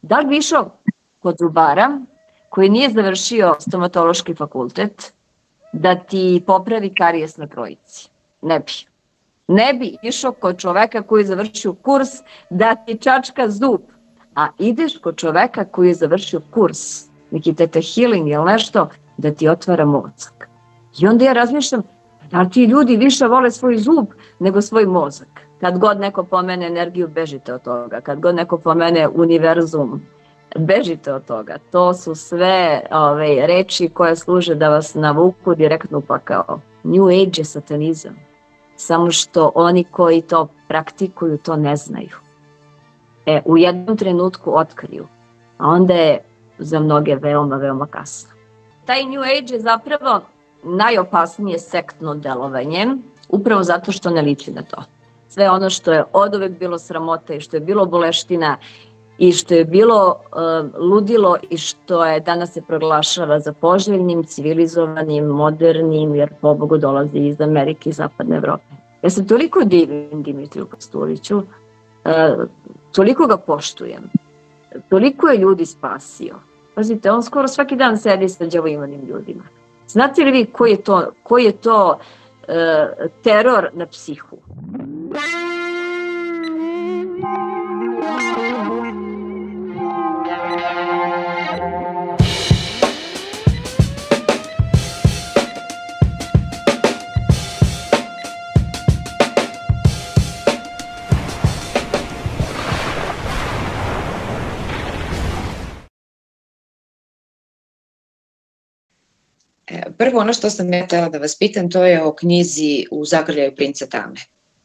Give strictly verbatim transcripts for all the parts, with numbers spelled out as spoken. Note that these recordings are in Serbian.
Da li bi išao kod zubara koji nije završio stomatološki fakultet da ti popravi karijes na trojici? Ne bi. Ne bi išao kod čoveka koji je završio kurs da ti čačka zub, a ideš kod čoveka koji je završio kurs, neki teta healing ili nešto, da ti otvara mozak. I onda ja razmišljam, da li ti ljudi više vole svoj zub nego svoj mozak? Kad god neko pomene energiju, bežite od toga. Kad god neko pomene univerzum, bežite od toga. To su sve ove, reči koje služe da vas navuku direktno u pakao. New Age je satanizam. Samo što oni koji to praktikuju to ne znaju. E, u jednom trenutku otkriju, a onda je za mnoge veoma, veoma kasno. Taj New Age je zapravo najopasnije sektno delovanje, upravo zato što ne liči na to. Sve ono što je oduvek bilo sramota i što je bilo boleština i što je bilo uh, ludilo i što je danas se proglašava za poželjnim, civilizovanim, modernim, jer pobogu dolazi iz Amerike i Zapadne Evrope. Ja se toliko divim Dimitriju Pastuliću, uh, toliko ga poštujem, toliko je ljudi spasio. Pazite, on skoro svaki dan sedi sa đavoimanim ljudima. Znate li vi koji je to, koji je to uh, teror na psihu? Prvo, ono što sam ja htjela da vas pitam, to je o knjizi U zagrljaju princa Tame.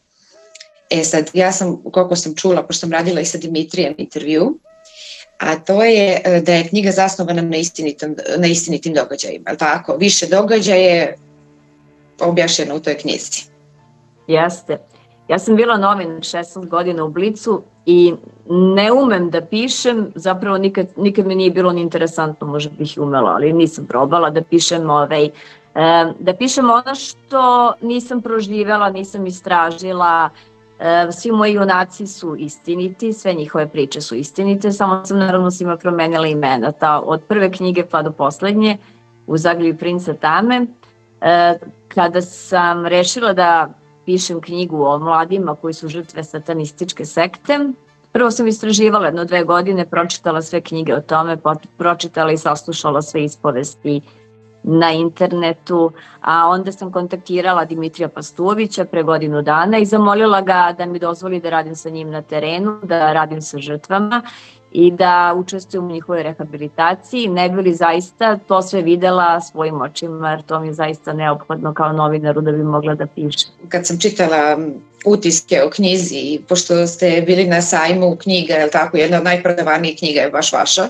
E sad, ja sam, koliko sam čula, pošto sam radila i sa Dimitrijem intervju, a to je da je knjiga zasnovana na, na istinitim događajima, ali tako? Više događaje objašnjeno u toj knjizi. Jeste. Ja sam bila novin šesnaest godina u Blicu i ne umem da pišem, zapravo nikad, nikad mi nije bilo ni interesantno, možda bih i umela, ali nisam probala da pišem, ovaj, da pišem ono što nisam proživjela, nisam istražila. Svi moji junaci su istiniti, sve njihove priče su istinite, samo sam naravno svima promenila imena, ta, od prve knjige pa do poslednje, U zagrljaju princa Tame. Kada sam rešila da pišem knjigu o mladima koji su žrtve satanističke sekte, prvo sam istraživala jedno dve godine, pročitala sve knjige o tome, pročitala i saslušala sve ispovesti na internetu, a onda sam kontaktirala Dimitrija Pastulovića pre godinu dana i zamolila ga da mi dozvoli da radim sa njim na terenu, da radim sa žrtvama i da učestvujem u njihovoj rehabilitaciji. Ne bi li zaista to sve videla svojim očima, jer to mi je zaista neophodno kao novinaru da bi mogla da pišem. Kad sam čitala utiske o knjizi, pošto ste bili na sajmu knjiga, je li tako, jedna od najprodavanijih knjiga je baš vaša,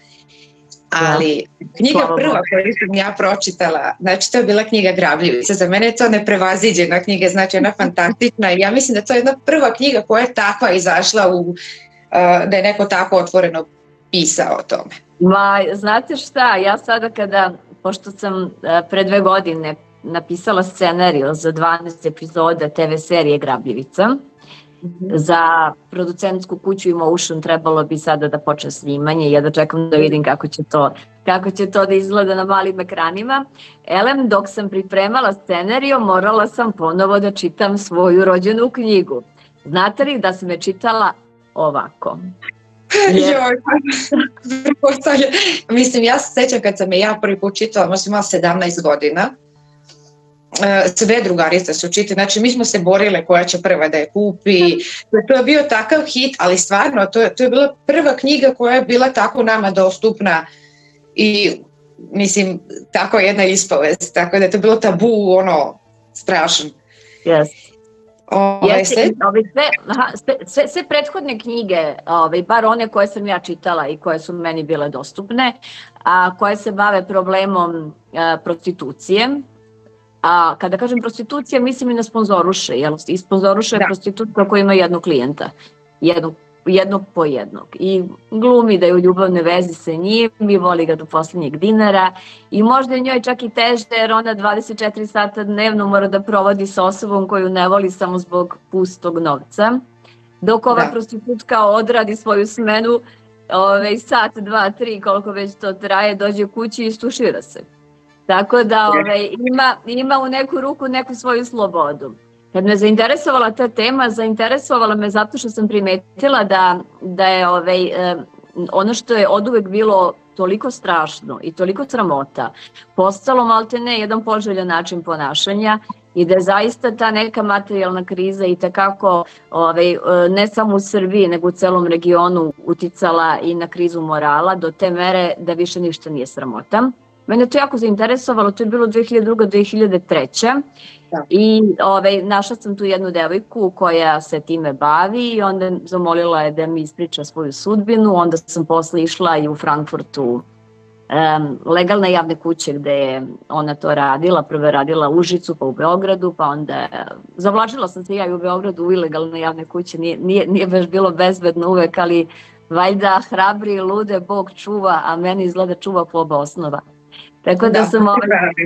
ali knjiga prva koju sam ja pročitala, znači to je bila knjiga Grabljivica. Za mene je to neprevaziđena knjiga, znači ona fantastična i ja mislim da to je jedna prva knjiga koja je takva izašla, u, da je neko tako otvoreno pisao o tome. Ma, znate šta, ja sada kada, pošto sam pre dve godine napisala scenariju za dvanaest epizoda te ve serije Grabljivica, za producentsku kuću Emotion trebalo bi sada da počne snimanje i ja da čekam da vidim kako će to, kako će to da izgleda na malim ekranima. Elem, dok sam pripremala scenariju, morala sam ponovo da čitam svoju rođenu knjigu. Znate li da sam je čitala ovako? Joj, mislim, ja se sećam kad sam je ja prvi put čitala, možda imala sedamnaest godina, sve drugarice su čitali, znači mi smo se borile koja će prva da je kupi, to je bio takav hit, ali stvarno to je, to je bila prva knjiga koja je bila tako nama dostupna i mislim tako jedna ispovest, tako da je to bilo tabu, ono, strašno. Yes. Ove, Jeste, sve, ove, sve, aha, sve, sve, sve prethodne knjige, ove, bar one koje sam ja čitala i koje su meni bile dostupne, a koje se bave problemom a, prostitucije. A kada kažem prostitucija, mislim i na sponzoruše, jel? I sponzoruše je prostitutka koja ima jednog klijenta, jednog, jednog po jednog. I glumi da je u ljubavnoj vezi sa njim i voli ga do poslednjeg dinara i možda je njoj čak i teže jer ona dvadeset četiri sata dnevno mora da provodi sa osobom koju ne voli samo zbog pustog novca. Dok ova da. prostitutka odradi svoju smenu, ove, sat, dva, tri, koliko već to traje, dođe kući i istušira se. Tako da ove, ima, ima u neku ruku neku svoju slobodu. Kad me zainteresovala ta tema, zainteresovala me zato što sam primetila da, da je ove, ono što je oduvek bilo toliko strašno i toliko sramota, postalo maltene jedan poželjan način ponašanja i da je zaista ta neka materijalna kriza i takako ovaj, ne samo u Srbiji nego u celom regionu uticala i na krizu morala do te mere da više ništa nije sramota. Mene to jako zainteresovalo, to je bilo dve hiljade druge. do dve hiljade treće. Da. I ovaj, našla sam tu jednu devojku koja se time bavi i onda zamolila je da mi ispriča svoju sudbinu, onda sam posle išla i u Frankfurtu um, legalne javne kuće gde je ona to radila, prvo je radila u Užicu pa u Beogradu, pa onda zavlačila sam se ja i u Beogradu u ilegalne javne kuće, nije, nije, nije baš bilo bezbedno uvek, ali valjda hrabri i lude Bog čuva, a meni izgleda čuva ploba osnova. Tako da, da sam ovaj,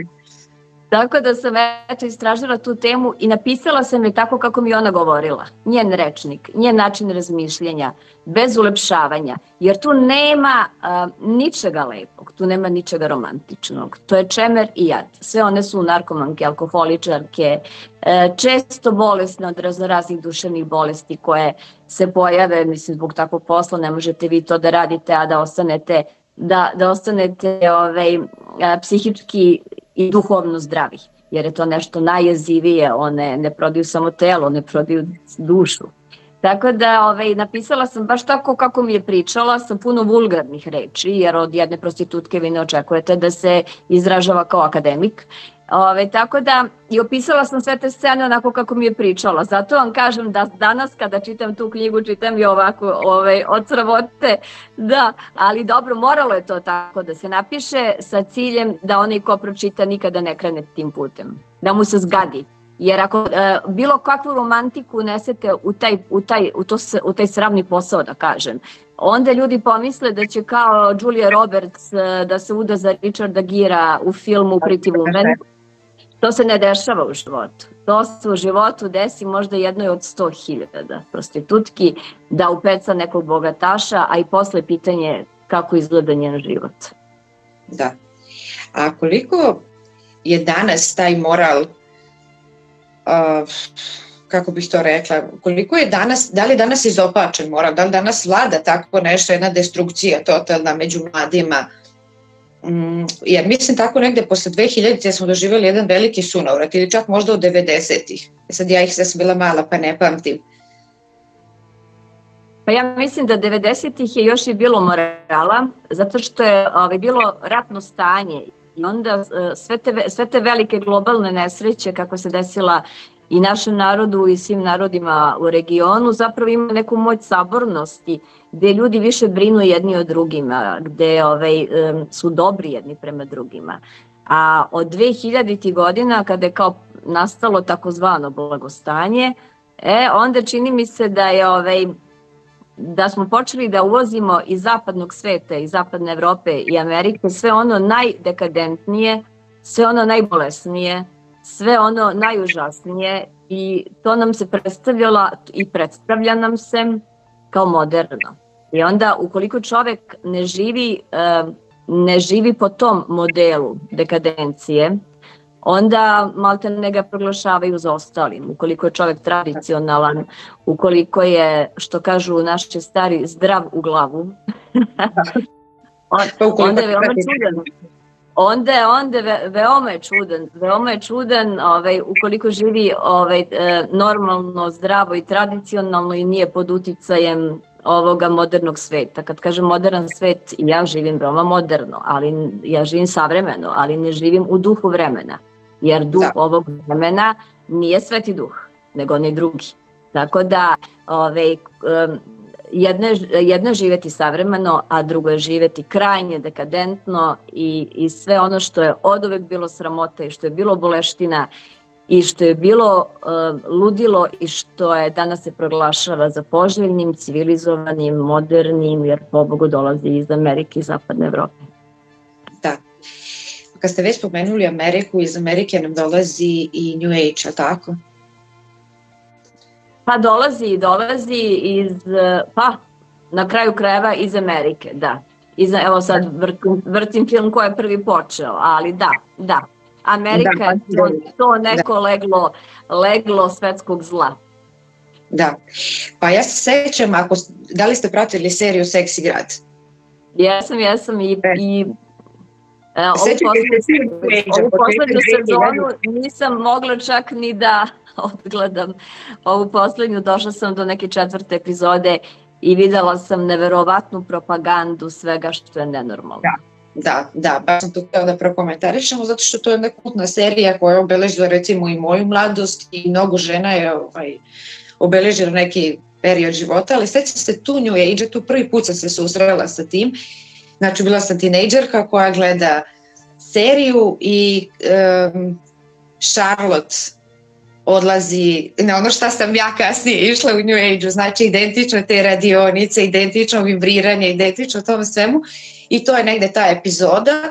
tako da sam eto istražila tu temu i napisala sam je tako kako mi ona govorila. Njen rečnik, njen način razmišljanja, bez ulepšavanja, jer tu nema a, ničega lepog, tu nema ničega romantičnog. To je čemer i jad. Sve one su narkomanke, alkoholičarke, e, često bolesne od raznoraznih duševnih bolesti koje se pojave, mislim zbog takvog posla ne možete vi to da radite, a da ostanete da, da ostanete ovaj, a, psihički i duhovno zdravi, jer je to nešto najjezivije, one ne prodaju samo telo, one prodaju dušu. Tako da ovaj, napisala sam baš tako kako mi je pričala, sa puno vulgarnih reči, jer od jedne prostitutke vi ne očekujete da se izražava kao akademik. Ove, tako da i opisala sam sve te scene onako kako mi je pričala. Zato vam kažem da danas kada čitam tu knjigu, čitam i ovako ove, od sravote, da, ali dobro, moralo je to tako da se napiše sa ciljem da onaj ko pročita nikada ne krene tim putem, da mu se zgadi. Jer ako e, bilo kakvu romantiku unesete u taj, u, taj, u, to, u taj sramni posao, da kažem, onda ljudi pomisle da će kao Julia Roberts e, da se uda za Richarda Gera u filmu Pretty Woman. To se ne dešava u životu. To se u životu desi možda jednoj od sto hiljada prostitutki da upeca nekog bogataša, a i posle pitanje kako izgleda njen život. Da. A koliko je danas taj moral, uh, kako bih to rekla, koliko je danas, da li danas izopačen moral, da li danas vlada tako nešto, jedna destrukcija totalna među mladima? Jer mislim tako negde posle dve hiljadite smo doživjeli jedan veliki sunovrat ili čak možda od devedesetih. Sad ja ih sad sam bila mala pa ne pamtim. Pa ja mislim da devedesetih je još i bilo morala, zato što je ovaj, bilo ratno stanje i onda sve te, sve te velike globalne nesreće kako se desila i našem narodu i svim narodima u regionu zapravo ima neku moć sabornosti gde ljudi više brinu jedni od drugima, gde ovaj, su dobri jedni prema drugima. A od dve hiljaditih godina kada je kao nastalo takozvano blagostanje, e, onda čini mi se da je ovaj, da smo počeli da uvozimo iz zapadnog sveta, iz zapadne Evrope i Amerike sve ono najdekadentnije, sve ono najbolesnije, sve ono najužasnije i to nam se predstavljalo i predstavlja nam se kao moderno. I onda ukoliko čovek ne živi, ne živi po tom modelu dekadencije, onda maltene ga proglašavaju za ostalim. Ukoliko je čovek tradicionalan, ukoliko je, što kažu naši stari, zdrav u glavu, onda je veoma čudan. Onda je, onda je veoma je čudan, veoma je čudan ovaj, ukoliko živi ovaj, normalno, zdravo i tradicionalno i nije pod uticajem ovoga modernog sveta. Kad kažem modern svet, ja živim veoma moderno, ali ja živim savremeno, ali ne živim u duhu vremena, jer duh da. ovog vremena nije sveti duh, nego onaj drugi. Tako da ovaj, Jedno je, jedno je živjeti savremeno, a drugo je živjeti krajnje dekadentno i, i sve ono što je oduvek bilo sramota i što je bilo boleština i što je bilo uh, ludilo i što je danas se proglašava za poželjnim, civilizovanim, modernim, jer pobogu dolazi iz Amerike i Zapadne Evrope. Da. Kad ste već spomenuli Ameriku, iz Amerike nam dolazi i New Age, ali tako? Pa dolazi i dolazi iz, pa na kraju krajeva iz Amerike, da. Iza, evo sad vrtim, vrtim film ko je prvi počeo, ali da, da. Amerika je to, to neko leglo, leglo svetskog zla. Da, pa ja se sećam, ako, da li ste pratili seriju Seksi grad? Jesam, jesam i, i e, ovu poslednju sezonu nisam mogla čak ni da odgledam ovu poslednju, došla sam do neke četvrte epizode i videla sam neverovatnu propagandu svega što je nenormalno. Da, da, da, baš sam to htjela da prokomentarišemo, zato što to je jedna kultna serija koja je obeležila recimo i moju mladost i mnogo žena je ovaj, obeležila neki period života, ali sećam se tu New Age, tu prvi put sam se susrela sa tim. Znači bila sam tinejdžerka koja gleda seriju i um, Charlotte odlazi na ono šta sam ja kasnije išla u New Age-u, znači identično te radionice, identično vibriranje, identično tome svemu i to je negde ta epizoda.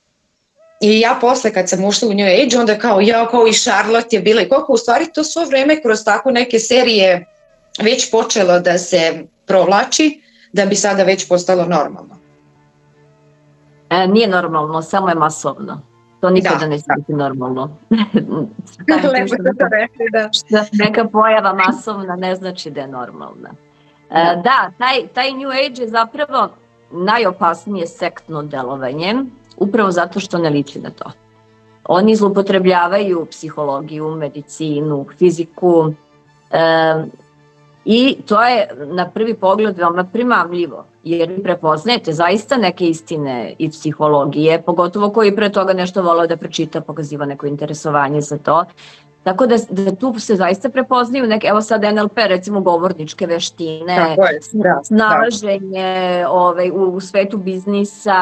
I ja posle kad sam ušla u New Age, onda kao ja, kao i Charlotte je bila i koliko u stvari to svo vreme kroz tako neke serije već počelo da se provlači, da bi sada već postalo normalno. E, nije normalno, samo je masovno. To nikada da, neće da. biti normalno. Lepo da to rekli, da. Što neka pojava masovna ne znači da je normalna. E, da, taj, taj New Age je zapravo najopasnije sektno delovanje, upravo zato što ne liči na to. Oni zloupotrebljavaju psihologiju, medicinu, fiziku e, i to je na prvi pogled veoma primamljivo, jer vi prepoznajete zaista neke istine iz psihologije, pogotovo koji pre toga nešto volao da pročita, pokaziva neko interesovanje za to. Tako da, da tu se zaista prepoznaju neke, evo sad N L P, recimo govorničke veštine, da, snalaženje da. ovaj, u, u svetu biznisa,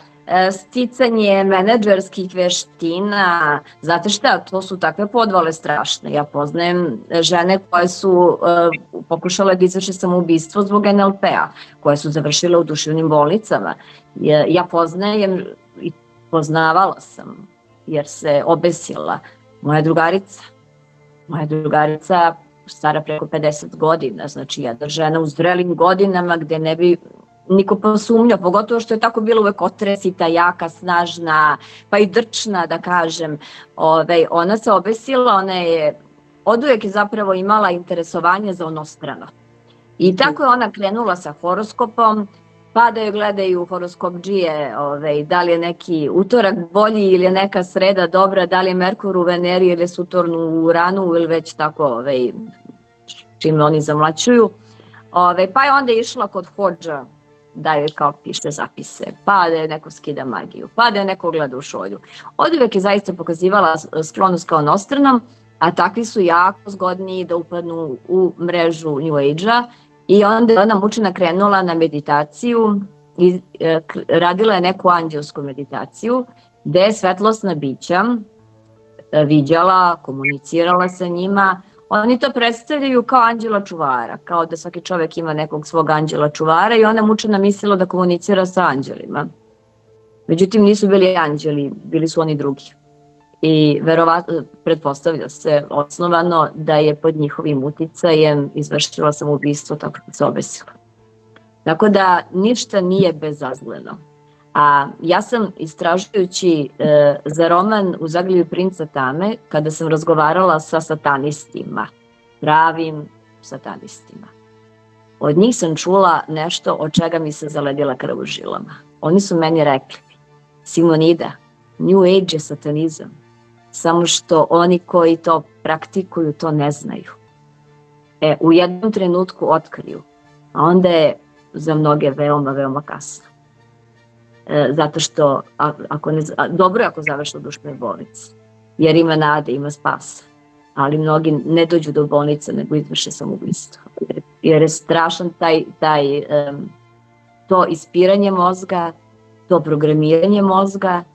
sticanje menadžerskih veština. Znate šta, to su takve podvale strašne. Ja poznajem žene koje su uh, pokušale da izvrše samoubistvo zbog N L P-a, koje su završile u duševnim bolnicama. Ja, ja poznajem i poznavala sam, jer se obesila moja drugarica. Moja drugarica stara preko pedeset godina, znači jedna žena u zrelim godinama gde ne bi niko posumnjao, pogotovo što je tako bila uvek otresita, jaka, snažna, pa i drčna, da kažem. Ove, ona se obesila, ona je od uvek je zapravo imala interesovanje za onostrano. I tako je ona krenula sa horoskopom, pa da joj gledaju horoskopdžije, ove, da li je neki utorak bolji ili je neka sreda dobra, da li je Merkur u Veneri ili je Saturn u Uranu ili već tako ove, čime oni zamlačuju. Ove, pa je onda išla kod hodža da joj kao piše zapise, pa da je neko skida magiju, pa da je neko gleda u šolju. Od uvek je zaista pokazivala sklonost kao onostranom, a takvi su jako zgodniji da upadnu u mrežu New Age-a i onda je ona mučena krenula na meditaciju i e, radila je neku anđelsku meditaciju gde je svetlosna bića e, viđala, komunicirala sa njima. Oni to predstavljaju kao anđela čuvara, kao da svaki čovek ima nekog svog anđela čuvara i ona mučena mislila da komunicira sa anđelima. Međutim, nisu bili anđeli, bili su oni drugi. I verovatno, pretpostavlja se osnovano da je pod njihovim uticajem izvršila samoubistvo tako da se obesila. Tako da ništa nije bezazleno. A ja sam istražujući e, za roman U zagrlju princa Tame, kada sam razgovarala sa satanistima, pravim satanistima, od njih sam čula nešto od čega mi se zaledila krv u žilama. Oni su meni rekli, Simonida, New Age je satanizam, samo što oni koji to praktikuju to ne znaju. E, u jednom trenutku otkriju, a onda je za mnoge veoma, veoma kasno. E, zato što ako ne, dobro je ako završi u dušnoj bolnici, jer ima nade, ima spasa, ali mnogi ne dođu do bolnice nego izvrše samoubistvo, jer, jer je strašan taj, taj um, to ispiranje mozga, to programiranje mozga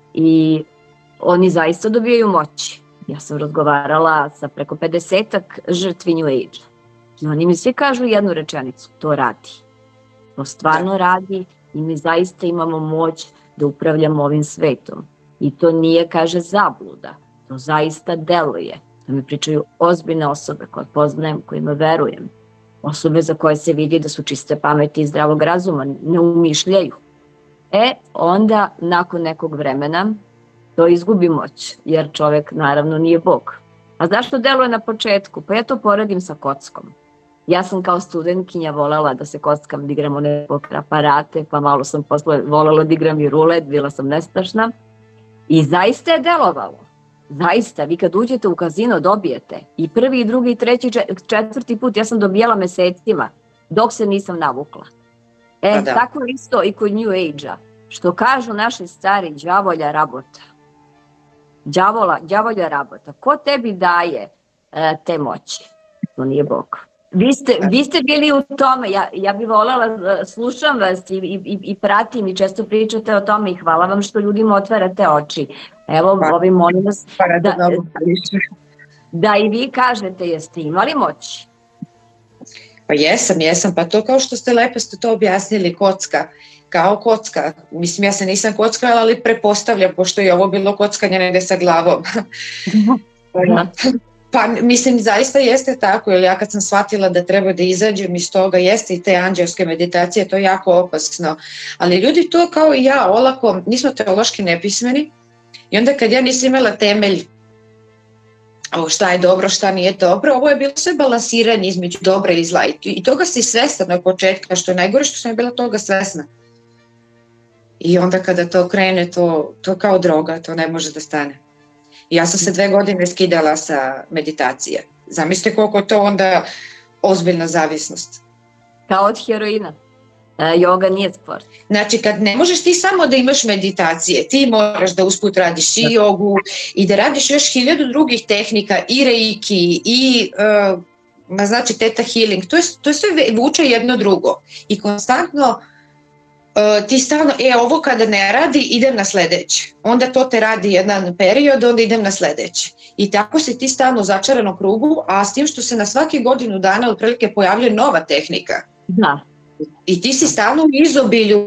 i oni zaista dobijaju moći. Ja sam razgovarala sa preko pedesetak žrtvi New Age i oni mi svi kažu jednu rečenicu, to radi, to stvarno radi. I mi zaista imamo moć da upravljamo ovim svetom. I to nije, kaže, zabluda. To zaista deluje. To mi pričaju ozbiljne osobe koje poznajem, kojima verujem. osobe za koje se vidi da su čiste pameti i zdravog razuma, ne umišljaju. E, onda nakon nekog vremena to izgubi moć, jer čovek naravno nije Bog. A zašto deluje na početku? Pa ja to poredim sa kockom. Ja sam kao studentkinja volela da se kockam, da igram one aparate, pa malo sam posle volela da igram i rulet, bila sam nestašna. I zaista je delovalo. Zaista, vi kad uđete u kazino dobijete. I prvi, i drugi, i treći, četvrti put, ja sam dobijala mesecima, dok se nisam navukla. E, da. Tako isto i kod New Age-a. Što kažu naši stari, đavolja rabota. Đavola, đavolja rabota. Ko tebi daje e, te moći? To nije Bog. Vi ste, vi ste bili u tome, ja, ja bih voljela, slušam vas i, i, i pratim i često pričate o tome i hvala vam što ljudima otvarate oči. Evo, pa, ovim molim vas da, da, da i vi kažete, jeste imali moć? Pa jesam, jesam, pa to kao što ste lepo ste to objasnili, kocka, kao kocka, mislim ja se nisam kockala, ali prepostavljam, pošto je ovo bilo kockanje negde sa glavom. Da. Pa mislim zaista jeste tako, jer ja kad sam shvatila da treba da izađem iz toga, jeste i te anđelske meditacije, to je jako opasno, ali ljudi to kao i ja olako, nismo teološki nepismeni i onda kad ja nisam imala temelj o šta je dobro, šta nije dobro, ovo je bilo sve balansiranje između dobra i zla i toga si svesna od početka, što je najgore što sam bila toga svesna. I onda kada to krene, to, to kao droga, to ne može da stane. Ja sam se dve godine skidala sa meditacije. Zamislite koliko to onda ozbiljna zavisnost. Kao od heroina. E, yoga nije sport. Znači kad ne možeš ti samo da imaš meditacije, ti moraš da usput radiš i jogu i da radiš još hiljadu drugih tehnika i reiki i uh, znači theta healing. To je, to je sve vuče jedno drugo. I konstantno Uh, ti stalno, e ovo kada ne radi idem na sledeći, onda to te radi jedan period, onda idem na sledeći i tako se ti stalno u začaranom krugu, a s tim što se na svaki godinu dana otprilike pojavlja nova tehnika. Da. I ti si stalno u izobilju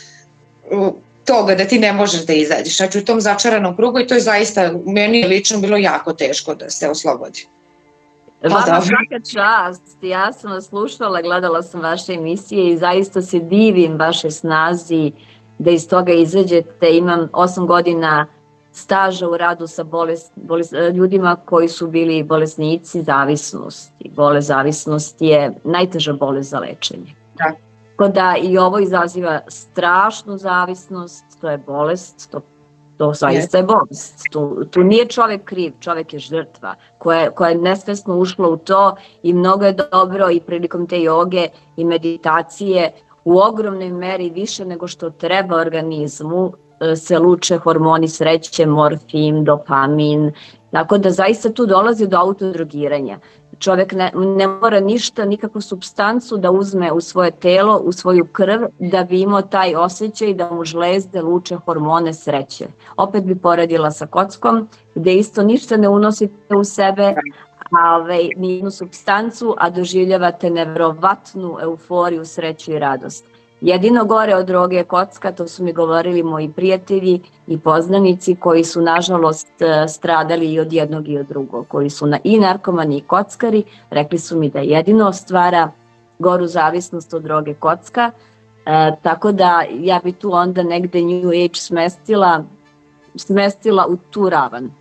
uh, toga da ti ne možeš da izađeš, znači u tom začaranom krugu i to je zaista, meni je lično bilo jako teško da se oslobodi. Vama svaka čast, ja sam vas slušala, gledala sam vaše emisije i zaista se divim vašoj snazi da iz toga izađete. Imam osam godina staža u radu sa bolest, bolest, ljudima koji su bili bolesnici zavisnosti. Bolest zavisnosti je najteža bolest za lečenje. Da. Tako da i ovo izaziva strašnu zavisnost, to je bolest, to To zaista je bolest. Tu, tu nije čovek kriv, čovek je žrtva koja, koja je nesvesno ušla u to i mnogo je dobro i prilikom te joge i meditacije u ogromnoj meri više nego što treba organizmu se luče hormoni sreće, morfin, dopamin, tako da zaista tu dolazi do autodrogiranja. Čovek ne, ne mora ništa, nikakvu supstancu da uzme u svoje telo, u svoju krv, da bi imao taj osjećaj da mu žlezde luče hormone sreće. Opet bi poredila sa kockom, gde isto ništa ne unosite u sebe, ove, nijednu supstancu, a doživljavate neverovatnu euforiju, sreću i radost. Jedino gore od droge je kocka, to su mi govorili moji prijatelji i poznanici koji su nažalost stradali i od jednog i od drugog, koji su na, i narkomani i kockari, rekli su mi da jedino stvara goru zavisnost od droge kocka, e, tako da ja bi tu onda negde New Age smestila, smestila u tu ravan.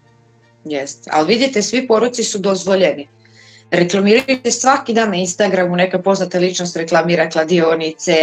Jeste, ali vidite, svi poruci su dozvoljeni. Reklamirajte svaki dan na Instagramu, neka poznata ličnost reklamira kladionice,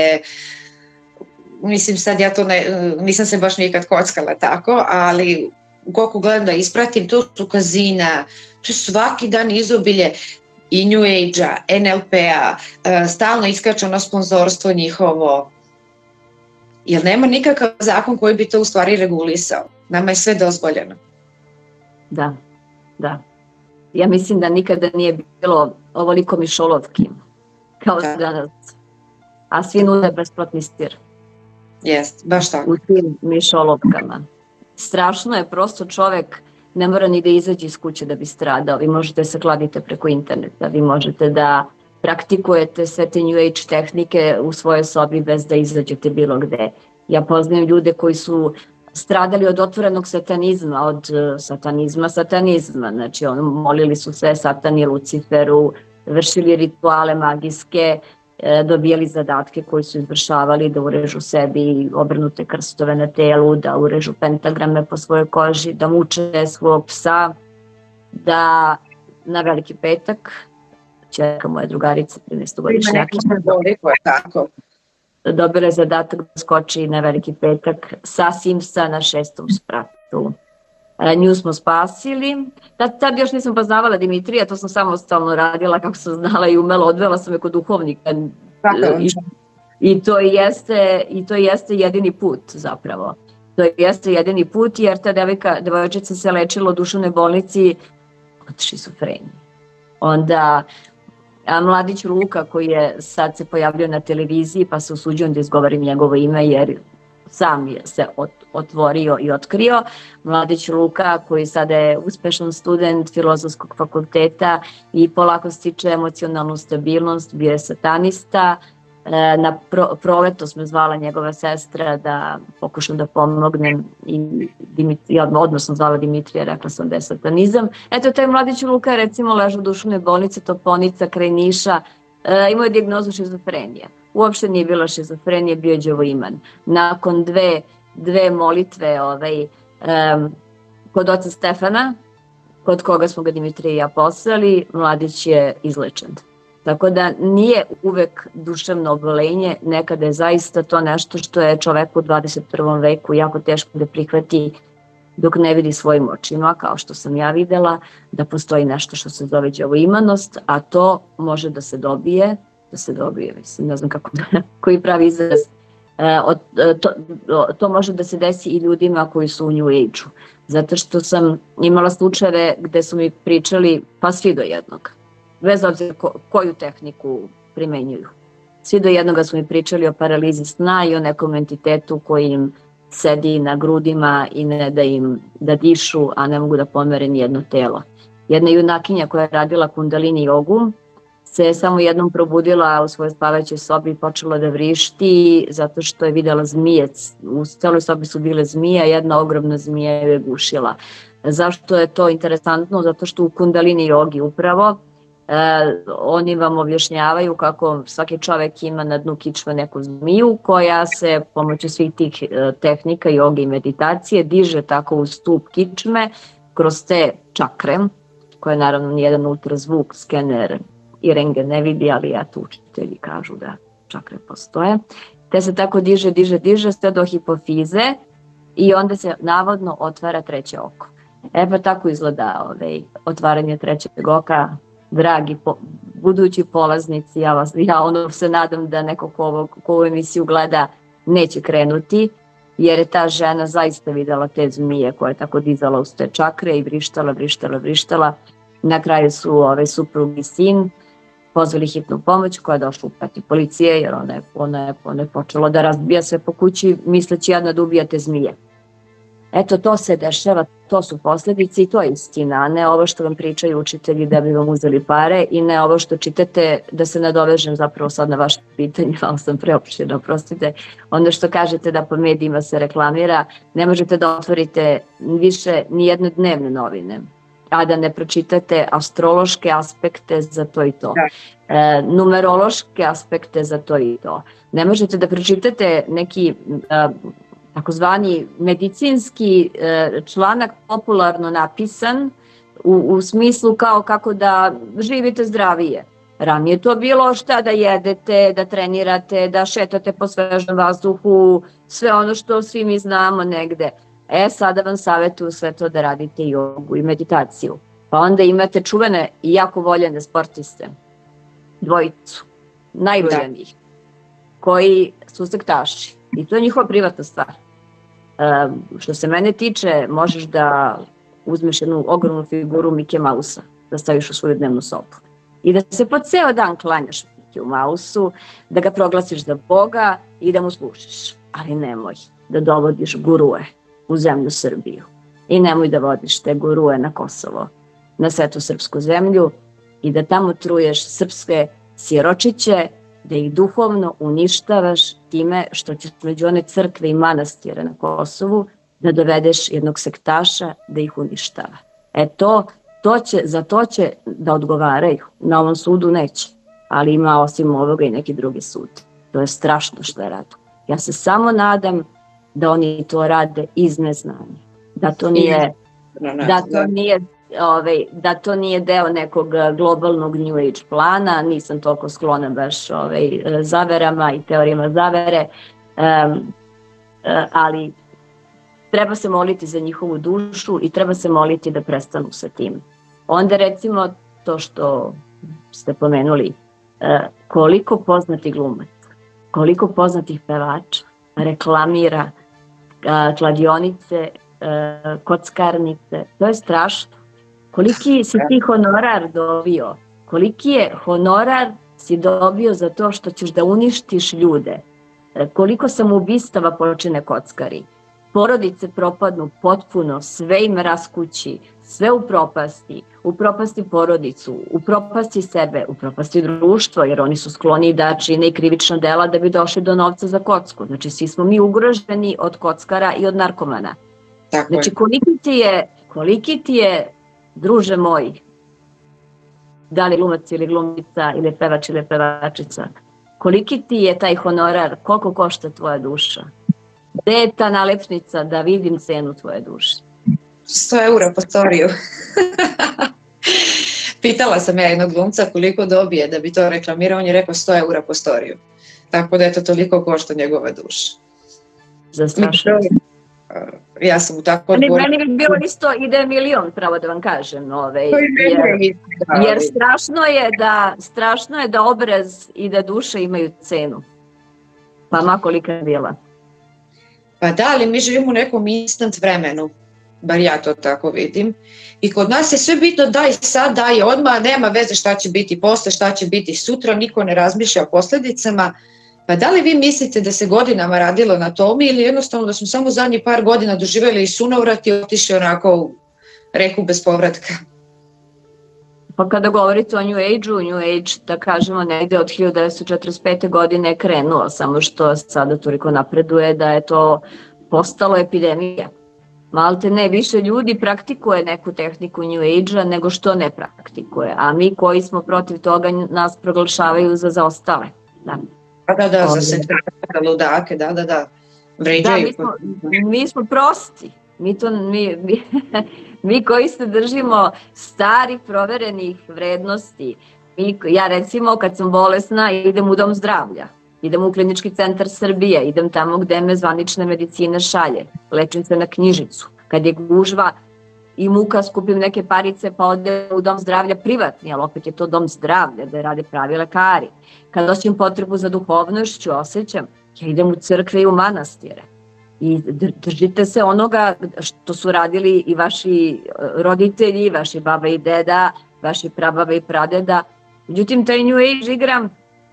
mislim sad ja to ne, nisam se baš nikad kockala tako, ali koliko gledam da ispratim, to su kazina, to je svaki dan izobilje i New Age-a, N L P-a, stalno iskače na sponzorstvo njihovo, jer nema nikakav zakon koji bi to u stvari regulisao, nama je sve dozvoljeno. Da, da. Ja mislim da nikada nije bilo ovoliko mišolovki kao da. Danas, a svi nude besplatni stir. Jest, baš tako. U tim mišolovkama. Strašno je, prosto čovek ne mora ni da izađe iz kuće da bi stradao. Vi možete se kladite preko interneta, vi možete da praktikujete sve te New Age tehnike u svojoj sobi bez da izađete bilo gde. Ja poznajem ljude koji su stradali od otvorenog satanizma, od satanizma, satanizma, znači on, molili su se Satani, Luciferu, vršili rituale magijske, dobijali zadatke koji su izvršavali da urežu sebi obrnute krstove na telu, da urežu pentagrame po svojoj koži, da muče svog psa, da na Veliki petak, ćerka moja drugarica, trinaestogodišnjakinja, dobila je zadatak da skoči na Veliki petak sa Simsa na šestom spratu. Nju smo spasili. Tad, tad još nisam poznavala Dimitrija, to sam samostalno radila kako sam znala i umela, odvela sam je kod duhovnika. I, i, to jeste, I to jeste jedini put zapravo. To jeste jedini put jer ta devojka, devojčica se lečila u duševnoj bolnici od šizofrenije. Onda a mladić Luka koji je sad se pojavio na televiziji pa se usuđujem da izgovorim njegovo ime jer sam je se otvorio i otkrio. Mladić Luka koji sada je uspešan student Filozofskog fakulteta i polako stiče emocionalnu stabilnost, bio je satanista. Na pro, proleto smo zvala njegova sestra da pokušam da pomognem i Dimitrija, odnosno zvala Dimitrija, rekla sam da je satanizam. Eto, taj mladić Luka recimo ležao u duševnoj bolnici Toponica kraj Niša, e, imao je dijagnozu šizofrenije. Uopšte nije bila šizofrenija, bio je đavoiman. Nakon dve, dve molitve ovaj, um, kod oca Stefana, kod koga smo ga Dimitrija i ja poslali, mladić je izlečen. Tako da nije uvek duševno obolenje, nekada je zaista to nešto što je čoveku u dvadeset prvom veku jako teško da prihvati dok ne vidi svojim očima, kao što sam ja videla, da postoji nešto što se zove đavoimanost, a to može da se dobije, da se dobije, mislim, ne znam kako da, koji pravi izraz, e, od, to, to može da se desi i ljudima koji su u New Age-u, zato što sam imala slučajeve gde su mi pričali, pa svi do jednog, bez obzira ko, koju tehniku primenjuju. Svi do jednoga su mi pričali o paralizi sna i o nekom entitetu koji im sedi na grudima i ne da im da dišu, a ne mogu da pomere ni jedno telo. Jedna junakinja koja je radila kundalini jogu se je samo jednom probudila u svojoj spavaćoj sobi i počela da vrišti zato što je videla zmije. U celoj sobi su bile zmije, a jedna ogromna zmija je gušila. Zašto je to interesantno? Zato što u kundalini jogi upravo Eh, oni vam objašnjavaju kako svaki čovek ima na dnu kičme neku zmiju koja se pomoću svih tih eh, tehnika, joge i meditacije diže tako u stup kičme kroz te čakre, koje naravno nijedan ultrazvuk, skener i rengen ne vidi, ali ja tu učitelji kažu da čakre postoje. Te se tako diže, diže, diže sve do hipofize i onda se navodno otvara treće oko. E pa tako izgleda ovaj, otvaranje trećeg oka. Dragi po, budući polaznici, ja, vas, ja ono se nadam da neko ko, ovo, ko ovu emisiju gleda neće krenuti, jer je ta žena zaista videla te zmije koja je tako dizala uz te čakre i vrištala, vrištala, vrištala. Na kraju su ovaj, suprug i sin pozvali hitnu pomoć koja je došla u peti policije, jer ona je, ona, je, ona je počela da razbija sve po kući misleći jedna da ubija te zmije. Eto, to se dešava, to su posljedice i to je istina, a ne ovo što vam pričaju učitelji da bi vam uzeli pare i ne ovo što čitate, da se nadovežem zapravo sad na vaše pitanje, malo sam preopširna, oprostite, ono što kažete da po medijima se reklamira, ne možete da otvorite više ni jedne dnevne novine, a da ne pročitate astrološke aspekte za to i to, e, numerološke aspekte za to i to. Ne možete da pročitate neki a, takozvani medicinski e, članak popularno napisan u, u smislu kao kako da živite zdravije. Ranije to bilo šta da jedete, da trenirate, da šetate po svežem vazduhu, sve ono što svi mi znamo negde. E, sada vam savjetuju sve to da radite jogu i meditaciju. Pa onda imate čuvene i jako voljene sportiste, dvojicu, najvoljenijih, koji su sektaši. I to je njihova privatna stvar. E, što se mene tiče, možeš da uzmeš jednu ogromnu figuru Mike Mausa, da staviš u svoju dnevnu sobu. I da se po ceo dan klanjaš Mike Mausu, da ga proglasiš za Boga i da mu služiš. Ali nemoj da dovodiš gurue u zemlju Srbiju. I nemoj da vodiš te gurue na Kosovo, na svetu srpsku zemlju i da tamo truješ srpske siročiće, da ih duhovno uništavaš time što ćeš među one crkve i manastire na Kosovu da dovedeš jednog sektaša da ih uništava. E to to će, za to će da odgovaraju. Na ovom sudu neće, ali ima osim ovoga i neki drugi sud. To je strašno što je rado. Ja se samo nadam da oni to rade iz neznanja. Da to nije, da to nije, ovaj, da to nije deo nekog globalnog New Age plana. Nisam toliko sklona baš ovaj, zaverama i teorijama zavere, um, ali treba se moliti za njihovu dušu i treba se moliti da prestanu sa tim. Onda recimo to što ste pomenuli, koliko poznati glumac, koliko poznatih pevača reklamira kladionice, kockarnice, to je strašno. Koliki si ti honorar dobio? Koliki je honorar si dobio za to što ćeš da uništiš ljude? Koliko samoubistava počine kockari? Porodice propadnu potpuno, sve im raskući, sve u propasti, u propasti porodicu, u propasti sebe, u propasti društvo, jer oni su skloni da čine i krivična dela da bi došli do novca za kocku. Znači, svi smo mi ugroženi od kockara i od narkomana. Tako znači, koliki ti je, koliki ti je, druže moj, da li glumac ili glumica, ili pevač ili pevačica, koliki ti je taj honorar, koliko košta tvoja duša? Gde je ta nalepnica da vidim cenu tvoje duše? sto eura po storiju. Pitala sam ja jednog glumca koliko dobije da bi to reklamirao, on je rekao sto eura po storiju. Tako da je to toliko košta njegova duša. Zastrašno. Ja sam u tako odgovoru. Meni bi bilo isto ide milion, pravo da vam kažem. Ove, jer, jer strašno je da strašno je da obraz i da duša imaju cenu. Pa ma kolika je bila. Pa da, ali mi živimo u nekom instant vremenu, bar ja to tako vidim. I kod nas je sve bitno daj sad, daj odmah, nema veze šta će biti posle, šta će biti sutra, niko ne razmišlja o posljedicama. Pa da li vi mislite da se godinama radilo na tome ili jednostavno da smo samo zadnjih par godina doživjeli i sunovrat i otišli onako u reku bez povratka? Pa kada govorite o New Age-u, New Age, da kažemo, negde od hiljadu devetsto četrdeset pete. godine je krenuo, samo što sada toliko napreduje da je to postalo epidemija. Malte ne, više ljudi praktikuje neku tehniku New Age-a nego što ne praktikuje, a mi koji smo protiv toga nas proglašavaju za zaostale. Da. Da, da, da, za sekretare, ludake, da, da, da, vređaju. Da, mi smo, mi smo prosti. Mi, to, mi, mi, mi koji se držimo starih proverenih vrednosti, mi, ja recimo kad sam bolesna idem u dom zdravlja, idem u Klinički centar Srbije, idem tamo gde me zvanična medicina šalje, lečim se na knjižicu. Kad je gužva i muka, skupim neke parice pa odem u dom zdravlja privatni, ali opet je to dom zdravlja gde rade pravi lekari. Kad osjećam potrebu za duhovnošću, osjećam, ja idem u crkve i u manastire. I držite se onoga što su radili i vaši roditelji, vaši baba i deda, vaši prababa i pradeda. Međutim, taj New Age igra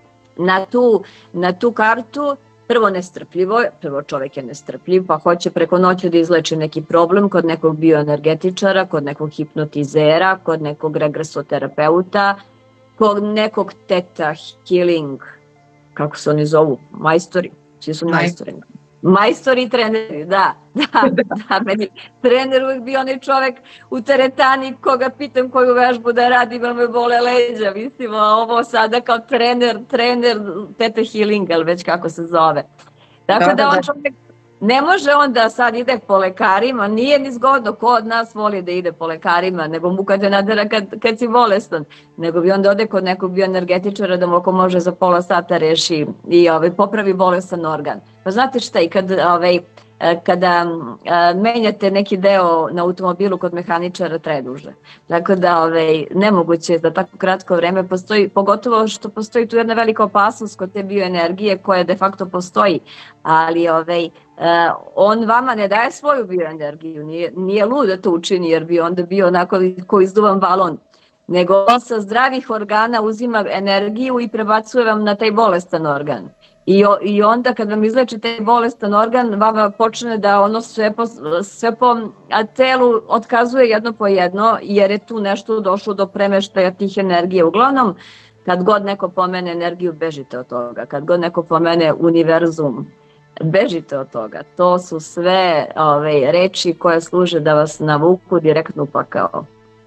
na tu, na tu kartu, prvo nestrpljivo, prvo čovjek je nestrpljiv, pa hoće preko noći da izleči neki problem kod nekog bioenergetičara, kod nekog hipnotizera, kod nekog regresoterapeuta, kod nekog teta healing, kako se oni zovu, majstori, svi su majstori. Majstori i treneri, da, da, da, meni trener uvijek bio onaj čovek u teretani koga pitam koju vežbu da radi, jer me bole leđa, mislim, ovo sada kao trener, trener teta healing, ali već kako se zove. Tako da on čovjek ne može on da sad ide po lekarima, nije ni zgodno, ko od nas voli da ide po lekarima, nego mu kad te nadara kad, kad si bolestan, nego bi onda ode kod nekog bioenergetičara da mu ako može za pola sata reši i ovaj, popravi bolestan organ. Pa znate šta, i kad, ovaj, kada a, menjate neki deo na automobilu kod mehaničara traje duže. Tako da ovaj, nemoguće je da tako kratko vreme postoji, pogotovo što postoji tu jedna velika opasnost kod te bioenergije koja de facto postoji, ali ovaj, Uh, on vama ne daje svoju bioenergiju, nije, nije lud da to učini jer bi onda bio onako ko izduvan balon, nego on sa zdravih organa uzima energiju i prebacuje vam na taj bolestan organ. I, i onda kad vam izleči taj bolestan organ, vama počne da ono sve po, sve po telu otkazuje jedno po jedno jer je tu nešto došlo do premeštaja tih energije. Uglavnom, kad god neko pomene energiju, bežite od toga. Kad god neko pomene univerzum, bežite od toga. To su sve ove, reči koje služe da vas navuku direktno u pakao.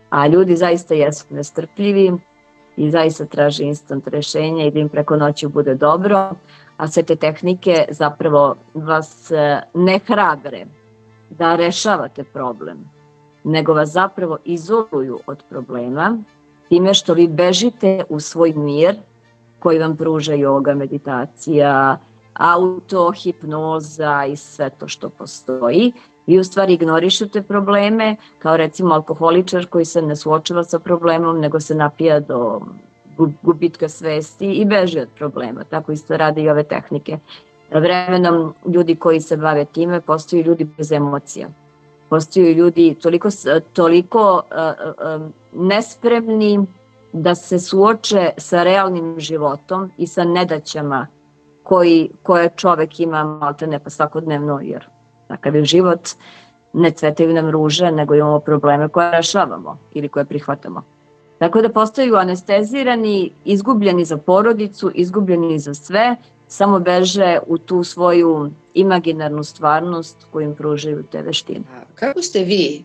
A ljudi zaista jesu nestrpljivi i zaista traže instant rešenja i da im preko noći bude dobro, a sve te tehnike zapravo vas ne hrabre da rešavate problem, nego vas zapravo izoluju od problema time što vi bežite u svoj mir koji vam pruža yoga, meditacija, auto, hipnoza i sve to što postoji. Vi u stvari ignorišete probleme, kao recimo alkoholičar koji se ne suočava sa problemom, nego se napija do gubitka svesti i beži od problema. Tako isto rade i ove tehnike. Vremenom ljudi koji se bave time postaju ljudi bez emocija. Postaju ljudi toliko, toliko uh, uh, nespremni da se suoče sa realnim životom i sa nedaćama koji, koje čovek ima maltene pa svakodnevno, jer takav je život, ne cvetaju nam ruže, nego imamo probleme koje rešavamo ili koje prihvatamo. Tako da postaju anestezirani, izgubljeni za porodicu, izgubljeni za sve, samo beže u tu svoju imaginarnu stvarnost koju im pružaju te veštine. Kako ste vi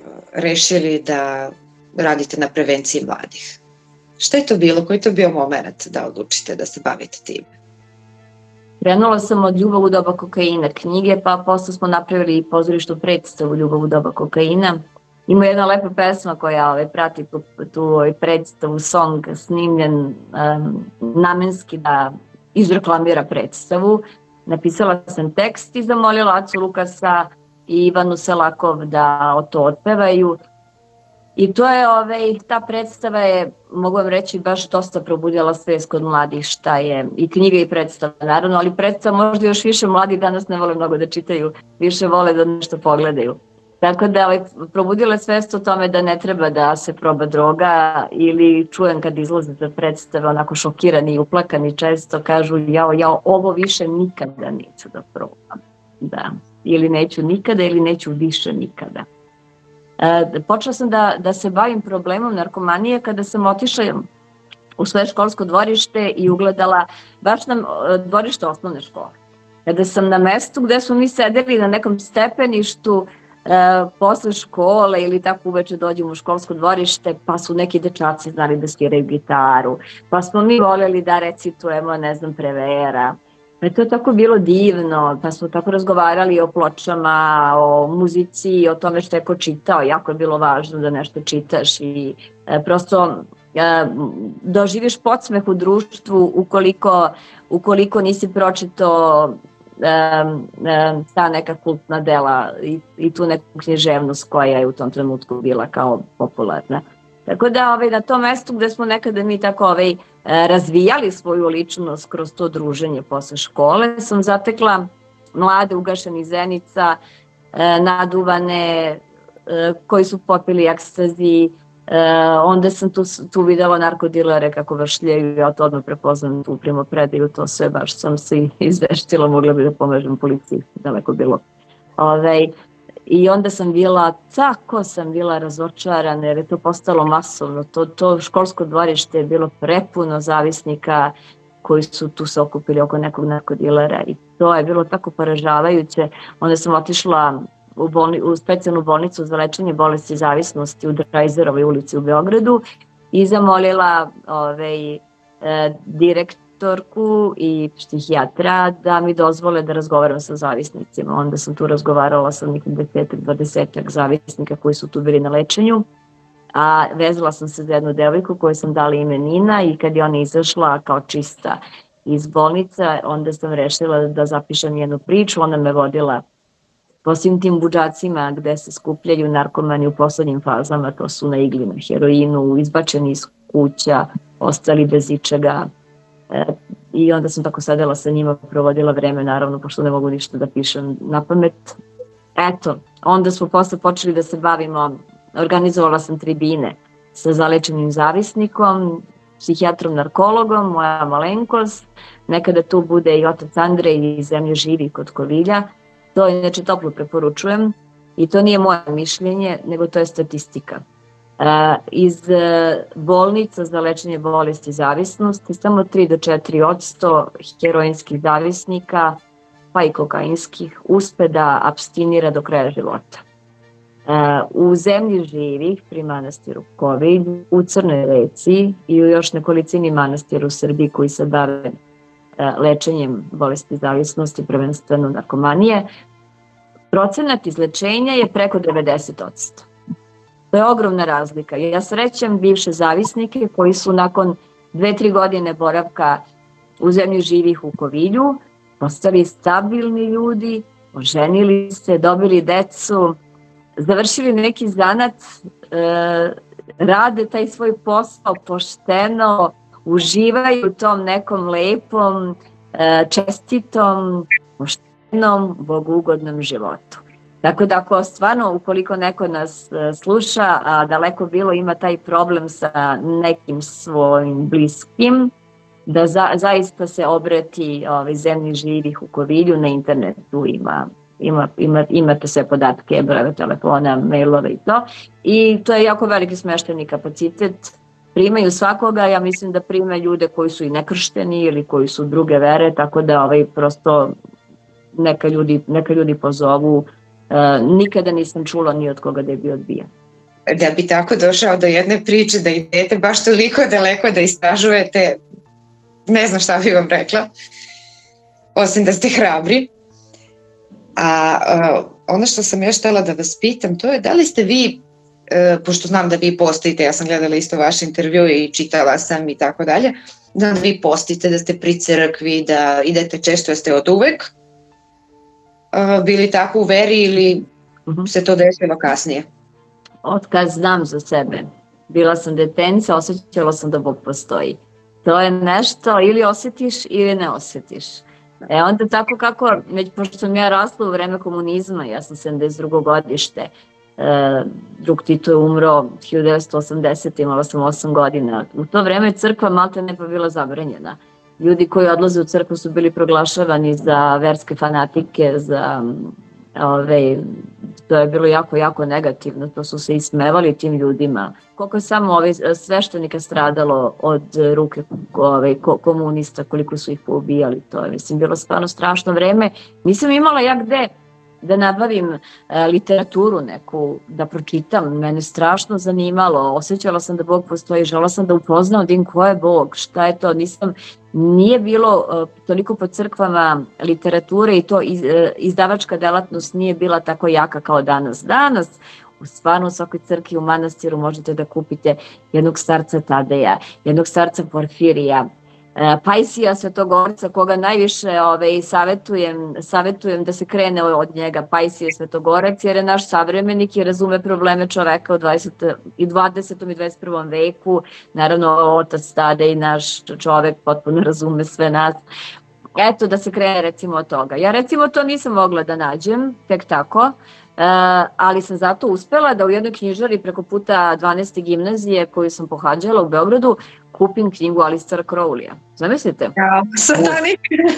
rešili da radite na prevenciji mladih? Šta je to bilo? Koji je to bio moment da odlučite da se bavite tim? Krenula sam od Ljubav u doba kokaina knjige, pa posle smo napravili i pozorištu predstavu Ljubav u doba kokaina. Ima jedna lepa pesma koja ovaj, prati tu, tu ovaj, predstavu, song snimljen um, namenski da izreklamira predstavu. Napisala sam tekst i zamolila Acu Lukasa i Ivanu Selakov da o to otpevaju. I to je, ovaj, ta predstava je, mogu vam reći, baš dosta probudila svest kod mladih šta je, i knjiga i predstava naravno, ali predstava možda još više mladi danas ne vole mnogo da čitaju, više vole da nešto pogledaju. Tako da ovaj, probudila svest o tome da ne treba da se proba droga, ili čujem kad izlaze za predstave onako šokirani i uplakani često kažu jao, jao, ovo više nikada neću da probam. Da. Ili neću nikada ili neću više nikada. E, počela sam da, da se bavim problemom narkomanije kada sam otišla u svoje školsko dvorište i ugledala baš na dvorište osnovne škole. Kada sam na mestu gde smo mi sedeli na nekom stepeništu E, posle škole ili tako uveče dođemo u školsko dvorište, pa su neki dečaci znali da sviraju gitaru, pa smo mi voljeli da recitujemo, ne znam, Prevera. E, to je tako bilo divno, pa smo tako razgovarali o pločama, o muzici, o tome što je ko čitao, jako je bilo važno da nešto čitaš i e, prosto e, doživiš podsmeh u društvu ukoliko, ukoliko nisi pročitao Um, um, ta neka kultna dela i, i tu neku književnost koja je u tom trenutku bila kao popularna. Tako da ovaj, na tom mestu gde smo nekada mi tako ovaj, razvijali svoju ličnost kroz to druženje posle škole, sam zatekla mlade ugašenih zenica, naduvane, koji su popili ekstazi. E, onda sam tu, tu videla narkodilere kako vršljaju, ja to odmah prepoznam tu primopredaju, to sve baš sam se izveštila, mogla bi da pomažem policiji, daleko bilo. Ove, I onda sam bila, tako sam bila razočarana jer je to postalo masovno, to, to školsko dvorište je bilo prepuno zavisnika koji su tu se okupili oko nekog narkodilera i to je bilo tako poražavajuće. Onda sam otišla U, bolni, u specijalnu bolnicu za lečenje bolesti zavisnosti u Drajzerovoj ulici u Beogradu i zamolila ovaj, e, direktorku i psihijatra da mi dozvole da razgovaram sa zavisnicima. Onda sam tu razgovarala sa nekim desetak, dvadesetak zavisnika koji su tu bili na lečenju, a vezala sam se za jednu devojku koju sam dala ime Nina i kad je ona izašla kao čista iz bolnice, onda sam rešila da zapišem jednu priču, ona me vodila po svim tim budžacima gde se skupljaju narkomani u poslednjim fazama, to su na igli, na heroinu, izbačeni iz kuća, ostali bez ičega. E, I onda sam tako sedela sa njima, provodila vreme, naravno, pošto ne mogu ništa da pišem na pamet. Eto, onda smo posle počeli da se bavimo, organizovala sam tribine sa zalečenim zavisnikom, psihijatrom, narkologom, moja malenkost, nekada tu bude i otac Andrej iz Zemlje živi kod Kovilja. To inače toplo preporučujem i to nije moje mišljenje, nego to je statistika. E, iz bolnica za lečenje bolesti zavisnosti samo tri do četiri odsto heroinskih zavisnika, pa i kokainskih, uspe da apstinira do kraja života. u zemlji živih pri manastiru Kovilj, u Crnoj Reci i u još nekolicini manastira u Srbiji koji se bave lečenjem bolesti zavisnosti, prvenstveno narkomanije, procenat izlečenja je preko devedeset posto. To je ogromna razlika. Ja srećem bivše zavisnike koji su nakon dve, tri godine boravka u zemlji živih u Kovilju postali stabilni ljudi, oženili se, dobili decu, završili neki zanat, e, rade taj svoj posao pošteno, uživaju u tom nekom lepom, e, čestitom, poštenom, bogougodnom životu. Tako da ako stvarno, ukoliko neko nas sluša, a daleko bilo ima taj problem sa nekim svojim bliskim, da za, zaista se obrati ovaj, zemlji živih u Kovilju, na internetu ima, ima, ima, imate sve podatke, brojeve telefona, mailove i to. I to je jako veliki smeštajni kapacitet. Primaju svakoga, ja mislim da prime ljude koji su i nekršteni ili koji su druge vere, tako da ovaj, prosto neka ljudi, neka ljudi pozovu. Uh, nikada nisam čula ni od koga da je bio odbijen. Da bi tako došao do jedne priče, da idete baš toliko daleko da istražujete, ne znam šta bi vam rekla, osim da ste hrabri. A uh, ono što sam još htjela da vas pitam, to je da li ste vi, uh, pošto znam da vi postite, ja sam gledala isto vaš intervju i čitala sam i tako dalje, da vi postite, da ste pri crkvi, da idete često, ste od uvek Uh, bili tako u veri ili uh-huh. se to desilo kasnije? Od kad znam za sebe. Bila sam detenca, osjećala sam da Bog postoji. To je nešto ili osjetiš ili ne osjetiš. E onda tako kako, već pošto sam ja rasla u vreme komunizma, ja sam sedamdeset drugo godište, e, drug Tito je umro hiljadu devetsto osamdesete. imala sam osam godina. U to vreme je crkva malte ne pa bila zabranjena. Ljudi koji odlaze u crkvu su bili proglašavani za verske fanatike, za, ove, to je bilo jako, jako negativno, to su se ismevali tim ljudima. Koliko je samo ove, sveštenika stradalo od ruke ove, komunista, koliko su ih poubijali, to je mislim, bilo stvarno strašno vreme. Nisam imala ja gde da nabavim e, literaturu neku, da pročitam, mene strašno zanimalo, osjećala sam da Bog postoji, žela sam da upoznam din ko je Bog, šta je to, nisam, nije bilo e, toliko po crkvama literature i to iz, e, izdavačka delatnost nije bila tako jaka kao danas. Danas u stvarno u svakoj crkvi u manastiru možete da kupite jednog starca Tadeja, jednog starca Porfirija, Pajsija Svetogorca, koga najviše ove, savetujem, savetujem da se krene od njega, Pajsije Svetogorac, jer je naš savremenik i razume probleme čoveka u dvadesetom i dvadesetom i dvadeset prvom veku. Naravno, otac Tadej, naš čovek, potpuno razume sve nas. Eto, da se krene recimo od toga. Ja recimo to nisam mogla da nađem, tek tako, Uh, ali sam zato uspela da u jednoj knjižari preko puta dvanaeste gimnazije koju sam pohađala u Beogradu kupim knjigu Aleister Crowleya. Zamislite? Ja, satanik.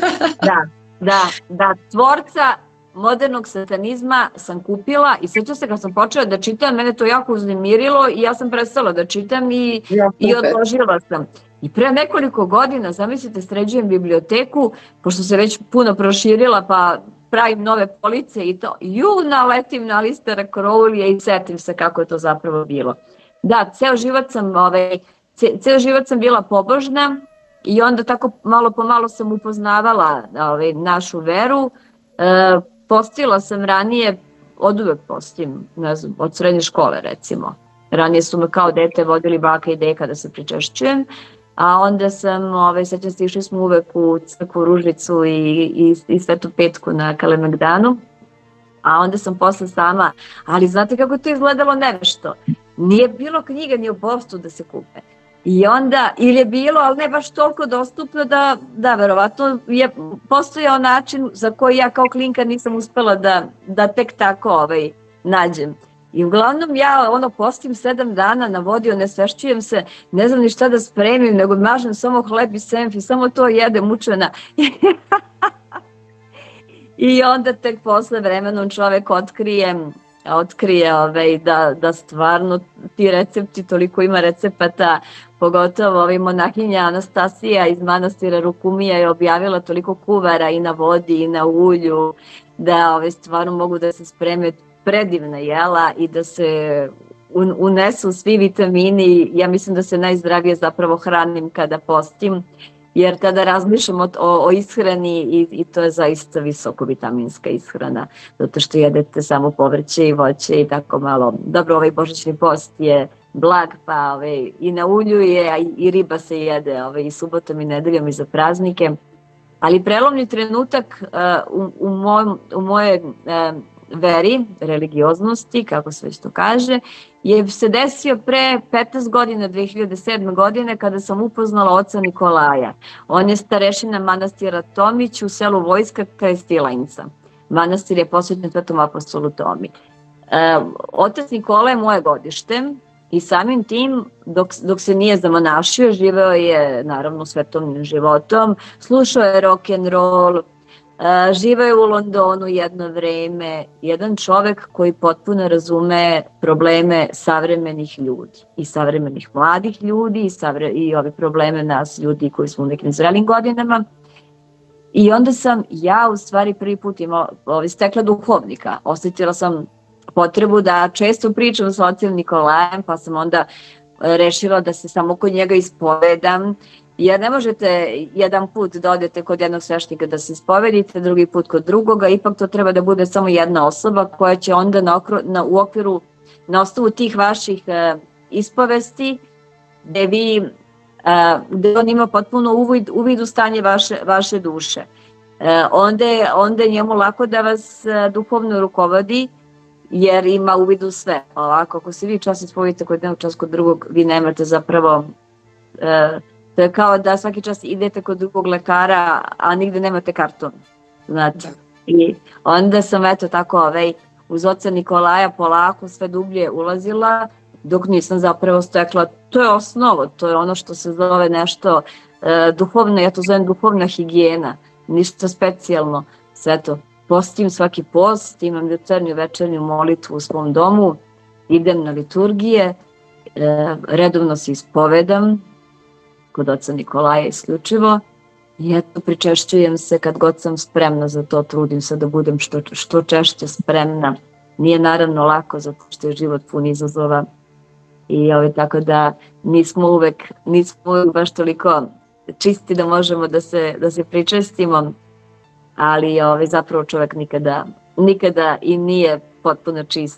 da, da, da, tvorca modernog satanizma sam kupila i sjećam se kad sam počela da čitam, mene to jako uznemirilo i ja sam prestala da čitam i, ja, i odložila sam. I pre nekoliko godina, zamislite, sređujem biblioteku, pošto se već puno proširila, pa pravim nove police i to, ju naletim na Aleistera Crowleya i setim se kako je to zapravo bilo. Da, ceo život sam, ovaj, ce, ceo život sam bila pobožna i onda tako malo po malo sam upoznavala ovaj, našu veru. E, postila sam ranije, od uvek postim, ne znam, od srednje škole recimo. Ranije su me kao dete vodili baka i deka da se pričešćujem. A onda sam, ovaj, sećam se, išli smo uvek u crkvu Ružicu i, i, i Svetu Petku na Kalemegdanu, a onda sam posle sama, ali znate kako to izgledalo nevešto, nije bilo knjiga ni u postu da se kupe. I onda, ili je bilo, ali ne baš toliko dostupno da, da verovatno je postojao način za koji ja kao klinka nisam uspela da, da tek tako ovaj, nađem. I uglavnom ja ono postim sedam dana, navodio, ne svešćujem se, ne znam ni šta da spremim, nego mažem samo hleb i senf i samo to jedem učena. I onda tek posle vremenom čovek otkrije, otkrije ovaj, da, da stvarno ti recepti, toliko ima recepata, pogotovo ovaj monahinja Anastasija iz manastira Rukumija je objavila toliko kuvara i na vodi i na ulju, da ovaj, stvarno mogu da se spreme predivna jela i da se unesu svi vitamini. Ja mislim da se najzdravije zapravo hranim kada postim, jer tada razmišljam o, o ishrani i, i to je zaista visoko vitaminska ishrana, zato što jedete samo povrće i voće i tako malo. Dobro, ovaj božićni post je blag, pa ovaj, i na ulju je, a i riba se jede ovaj, i subotom i nedeljom i za praznike. Ali prelomni trenutak uh, u, u, moj, u moje uh, veri, religioznosti, kako se već to kaže, je se desio pre petnaest godina, dve hiljade sedme. godine, kada sam upoznala oca Nikolaja. On je starešina manastira Tomić u selu Vojska kraj Stilajnca. Manastir je posvećen Svetom apostolu Tomi. E, otac Nikola je moje godište i samim tim, dok, dok se nije zamonašio, živeo je naravno svetovnim životom, slušao je rock'n'roll, Uh, živao je u Londonu jedno vreme, jedan čovek koji potpuno razume probleme savremenih ljudi i savremenih mladih ljudi i, savre, i ove probleme nas ljudi koji smo u nekim zrelim godinama. I onda sam ja u stvari prvi put imala, ovaj, stekla duhovnika, osetila sam potrebu da često pričam sa ocem Nikolajem, pa sam onda rešila da se samo kod njega ispovedam. Jer ne možete jedan put da odete kod jednog sveštenika da se ispovedite, drugi put kod drugoga, ipak to treba da bude samo jedna osoba koja će onda na, okru, na, u okviru, na osnovu tih vaših e, ispovesti, gde vi, e, gde on ima potpuno uvid, uvid u stanje vaše, vaše duše. E, onda, je, onda je njemu lako da vas e, duhovno rukovodi, jer ima uvid u sve. Ovako, ako se vi čas ispovedite kod jednog, čas kod drugog, vi nemate zapravo... E, To je kao da svaki čas idete kod drugog lekara, a nigde nemate karton. Znate. I onda sam eto tako ovaj, uz oca Nikolaja polako sve dublje ulazila, dok nisam zapravo stekla. To je osnovo, to je ono što se zove nešto e, duhovno, ja to zovem duhovna higijena, ništa specijalno. Sve to, postim svaki post, imam jutarnju večernju molitvu u svom domu, idem na liturgije, e, redovno se ispovedam, kod oca Nikolaja isključivo i eto pričešćujem se kad god sam spremna za to, trudim se da budem što, što češće spremna. Nije naravno lako zato što je život pun izazova i ovaj, tako da nismo uvek, nismo uvek baš toliko čisti da možemo da se, da se pričestimo, ali ovaj, zapravo čovek nikada, nikada i nije potpuno čist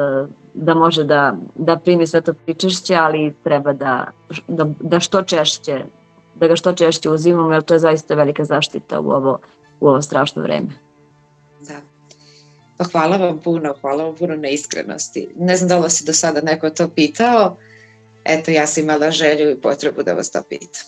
da može da, da primi sve to pričešće, ali treba da, da, da što češće, da ga što češće uzimamo, jer to je zaista velika zaštita u ovo, u ovo strašno vreme. Da. Pa hvala vam puno, hvala vam puno na iskrenosti. Ne znam da li si do sada neko to pitao, eto ja sam imala želju i potrebu da vas to pitam.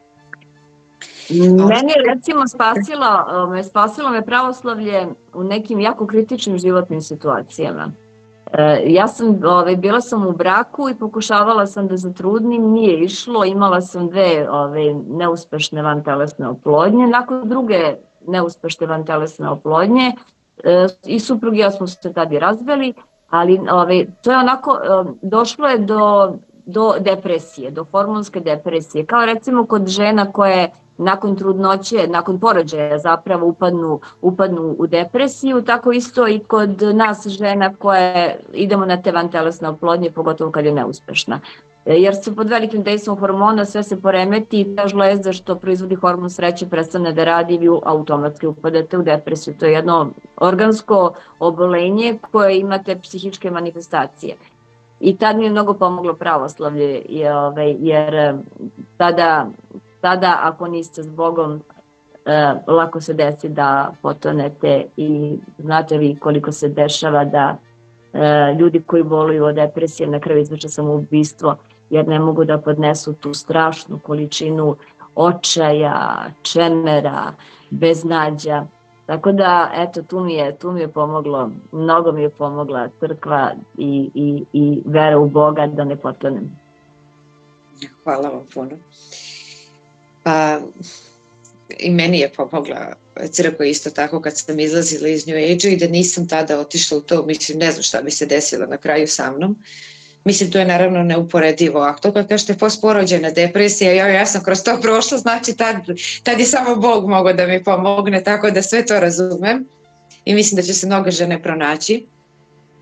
Meni je recimo spasilo, me spasilo me pravoslavlje u nekim jako kritičnim životnim situacijama. E, ja sam, ove, bila sam u braku i pokušavala sam da zatrudnim, nije išlo, imala sam dve ove, neuspešne vantelesne oplodnje, nakon druge neuspešne vantelesne oplodnje e, i suprug i ja smo se tad i razveli, ali ove, to je onako, e, došlo je do, do depresije, do hormonske depresije, kao recimo kod žena koje nakon trudnoće, nakon porođaja zapravo upadnu, upadnu u depresiju, tako isto i kod nas žena koje idemo na te vantelesne oplodnje, pogotovo kad je neuspešna. Jer se pod velikim dejstvom hormona sve se poremeti i ta žlezda što proizvodi hormon sreće prestane da radi i vi automatski upadate u depresiju. To je jedno organsko obolenje koje imate psihičke manifestacije. I tad mi je mnogo pomoglo pravoslavlje, jer tada... Tada, ako niste s Bogom, e, lako se desi da potonete i znate vi koliko se dešava da e, ljudi koji boluju od depresije na kraju izvrše samoubistvo jer ne mogu da podnesu tu strašnu količinu očaja, čemera, beznađa. Tako da, eto, tu mi je, tu mi je pomoglo, mnogo mi je pomogla crkva i, i, i vera u Boga da ne potonem. Hvala vam puno. Pa i meni je pomogla crkva isto tako kad sam izlazila iz New Age-a i da nisam tada otišla u to, mislim ne znam šta bi se desilo na kraju sa mnom. Mislim to je naravno neuporedivo, a to kad kažete postporođajna depresija, ja, ja sam kroz to prošla, znači tad, tad je samo Bog mogao da mi pomogne, tako da sve to razumem i mislim da će se mnoge žene pronaći.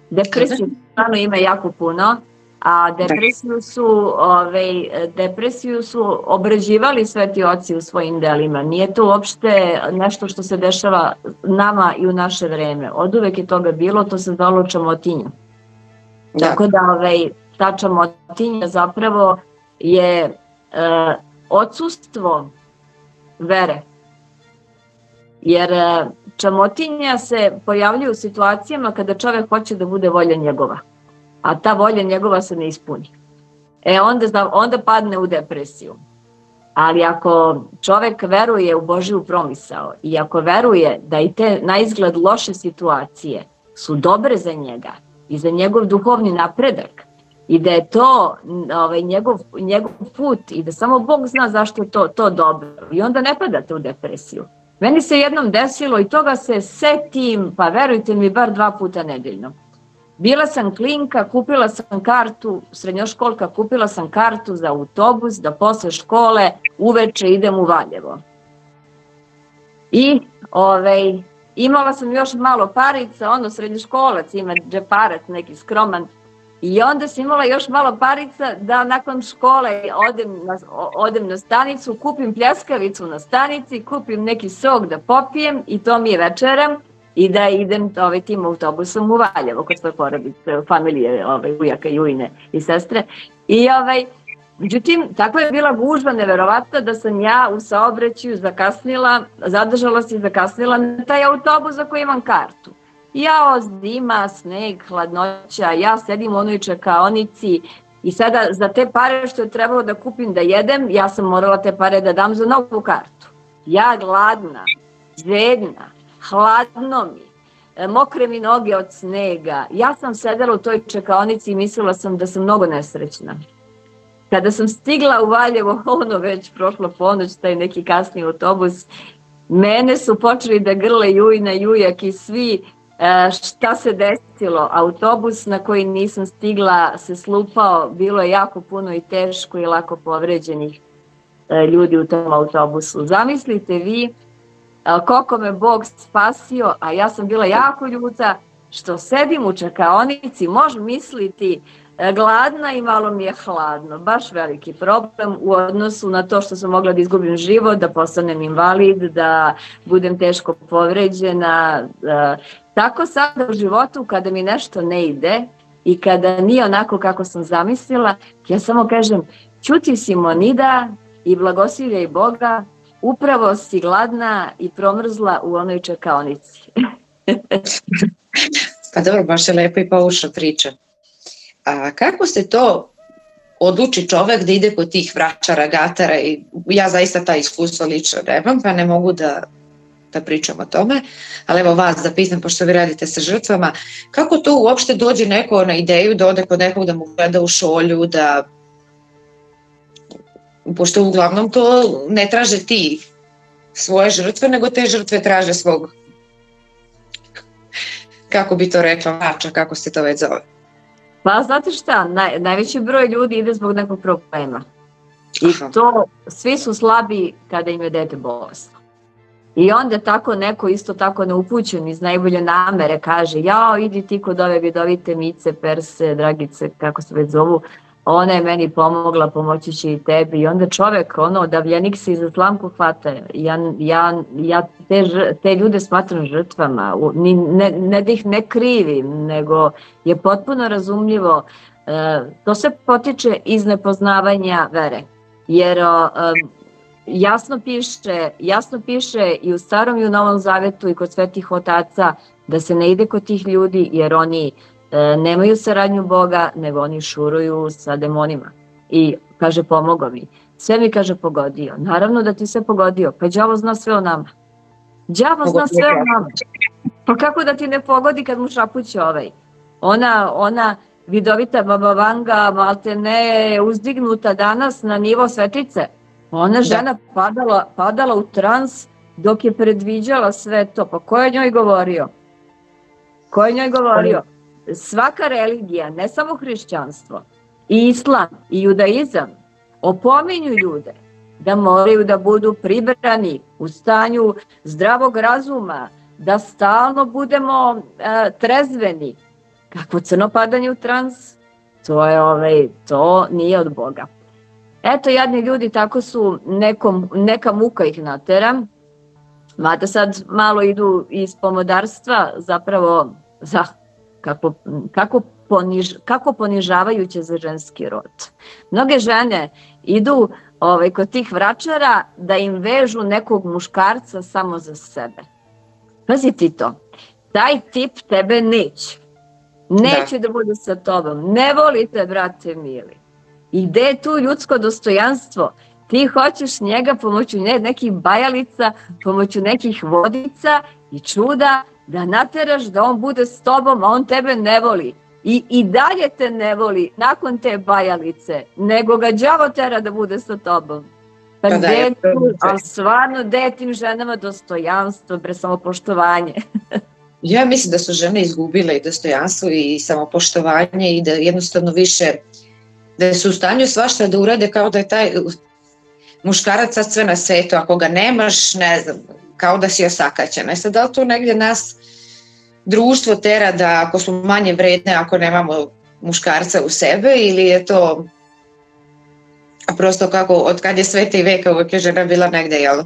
Depresiju stvarno ima jako puno, a depresiju su, ovaj, depresiju su obrađivali sveti oci u svojim delima. Nije to uopšte nešto što se dešava nama i u naše vreme. Od uvek je toga bilo, to se zvalo čamotinja. Da. Tako da ovaj, ta čamotinja zapravo je e, odsustvo vere. Jer čamotinja se pojavljuje u situacijama kada čovjek hoće da bude volja njegova, a ta volja njegova se ne ispuni. E onda, onda padne u depresiju. Ali ako čovjek veruje u Božju promisao i ako veruje da i te na izgled loše situacije su dobre za njega i za njegov duhovni napredak i da je to ovaj, njegov, njegov put i da samo Bog zna zašto je to, to dobro i onda ne padate u depresiju. Meni se jednom desilo i toga se setim, pa verujte mi, bar dva puta nedeljno. Bila sam klinka, kupila sam kartu, srednjoškolka, kupila sam kartu za autobus da posle škole uveče idem u Valjevo. I ovaj, imala sam još malo parica, ono srednjoškolac ima džeparac neki skroman. I onda sam imala još malo parica da nakon škole odem na, odem na stanicu, kupim pljeskavicu na stanici, kupim neki sok da popijem i to mi je večeram i da idem ovaj, tim autobusom u Valjevo kod svoje porodice, familije, ovaj, ujaka, jujne i sestre. I ovaj, međutim, takva je bila gužva neverovatna da sam ja u saobraćaju zakasnila, zadržala se i zakasnila na taj autobus za koji imam kartu. Jao, zima, sneg, hladnoća, ja sedim u onoj čekaonici i sada za te pare što je trebalo da kupim da jedem, ja sam morala te pare da dam za novu kartu. Ja gladna, žedna, hladno mi, mokre mi noge od snega. Ja sam sedela u toj čekaonici i mislila sam da sam mnogo nesrećna. Kada sam stigla u Valjevo, ono već prošlo ponoć, taj neki kasni autobus, mene su počeli da grle jujna, jujak i svi. E, šta se desilo? Autobus na koji nisam stigla se slupao, bilo je jako puno i teško i lako povređenih e, ljudi u tom autobusu. Zamislite vi e, koliko me Bog spasio, a ja sam bila jako ljuta što sedim u čekaonici, može misliti e, gladna i malo mi je hladno. Baš veliki problem u odnosu na to što sam mogla da izgubim život, da postanem invalid, da budem teško povređena. E, Tako sada u životu kada mi nešto ne ide i kada nije onako kako sam zamislila, ja samo kažem ćuti Simonida i blagosiljaj Boga, upravo si gladna i promrzla u onoj čekaonici. Pa dobro, baš je lepo i poučna priča. A kako se to odluči čovek da ide kod tih vračara, gatara i ja zaista ta iskustva lično nemam, pa ne mogu da da pričam o tome, ali evo vas da pitam, pošto vi radite sa žrtvama, kako to uopšte dođe neko na ideju da ode kod nekog da mu gleda u šolju, da, pošto uglavnom to ne traže ti svoje žrtve, nego te žrtve traže svog, kako bi to rekla, vrača, kako se to već zove. Pa znate šta, naj, najveći broj ljudi ide zbog nekog problema. I Aha. to, svi su slabi kada im je dete bolesno. I onda tako neko isto tako neupućen iz najbolje namere kaže jao idi ti kod ove vidovite Mice, Perse, Dragice, kako se već zovu, ona je meni pomogla, pomoći će i tebi. I onda čovek, ono, davljenik se iza slamku hvata. Ja, ja, ja te, te ljude smatram žrtvama, ne, ne da ih ne krivim, nego je potpuno razumljivo. E, to se potiče iz nepoznavanja vere, jer e, Jasno piše, jasno piše i u Starom i u Novom Zavetu i kod svetih otaca da se ne ide kod tih ljudi jer oni e, nemaju saradnju Boga, nego oni šuruju sa demonima. I kaže pomogao mi. Sve mi kaže pogodio. Naravno da ti se pogodio. Pa đavo zna sve o nama. Đavo zna sve o nama. Pa kako da ti ne pogodi kad mu šapuće ovaj? Ona, ona vidovita Baba Vanga maltene je uzdignuta danas na nivo svetice. Ona žena padala, padala u trans dok je predviđala sve to. Pa ko je njoj govorio? Ko je njoj govorio? Svaka religija, ne samo hrišćanstvo, i islam, i judaizam, opominju ljude da moraju da budu pribrani u stanju zdravog razuma, da stalno budemo e, trezveni. Kakvo crno padanje u trans, to je ovaj, to nije od Boga. Eto, jadni ljudi, tako su, nekom, neka muka ih natera, mada sad malo idu iz pomodarstva, zapravo, za, kako, kako, poniž, kako ponižavajuće za ženski rod. Mnoge žene idu ovaj, kod tih vračara da im vežu nekog muškarca samo za sebe. Pazi ti to, taj tip tebe neće. Neće da, da bude sa tobom, ne volite, brate mili. I gde je tu ljudsko dostojanstvo? Ti hoćeš njega pomoću nekih bajalica, pomoću nekih vodica i čuda da nateraš da on bude s tobom, a on tebe ne voli. I, i dalje te ne voli nakon te bajalice, nego ga đavo tera da bude sa tobom. Pa, pa gde je tu, ali stvarno, gde je tim ženama dostojanstvo, bre, samopoštovanje? Ja mislim da su žene izgubile i dostojanstvo i samopoštovanje i da jednostavno više, da su u stanju svašta da urade kao da je taj muškarac sad sve na svetu, ako ga nemaš, ne znam, kao da si osakaćena. I sad, da li to negdje nas društvo tera da ako smo manje vredne, ako nemamo muškarca u sebe, ili je to prosto kako, od kad je sveta i veka uvijek je žena bila negdje, jel,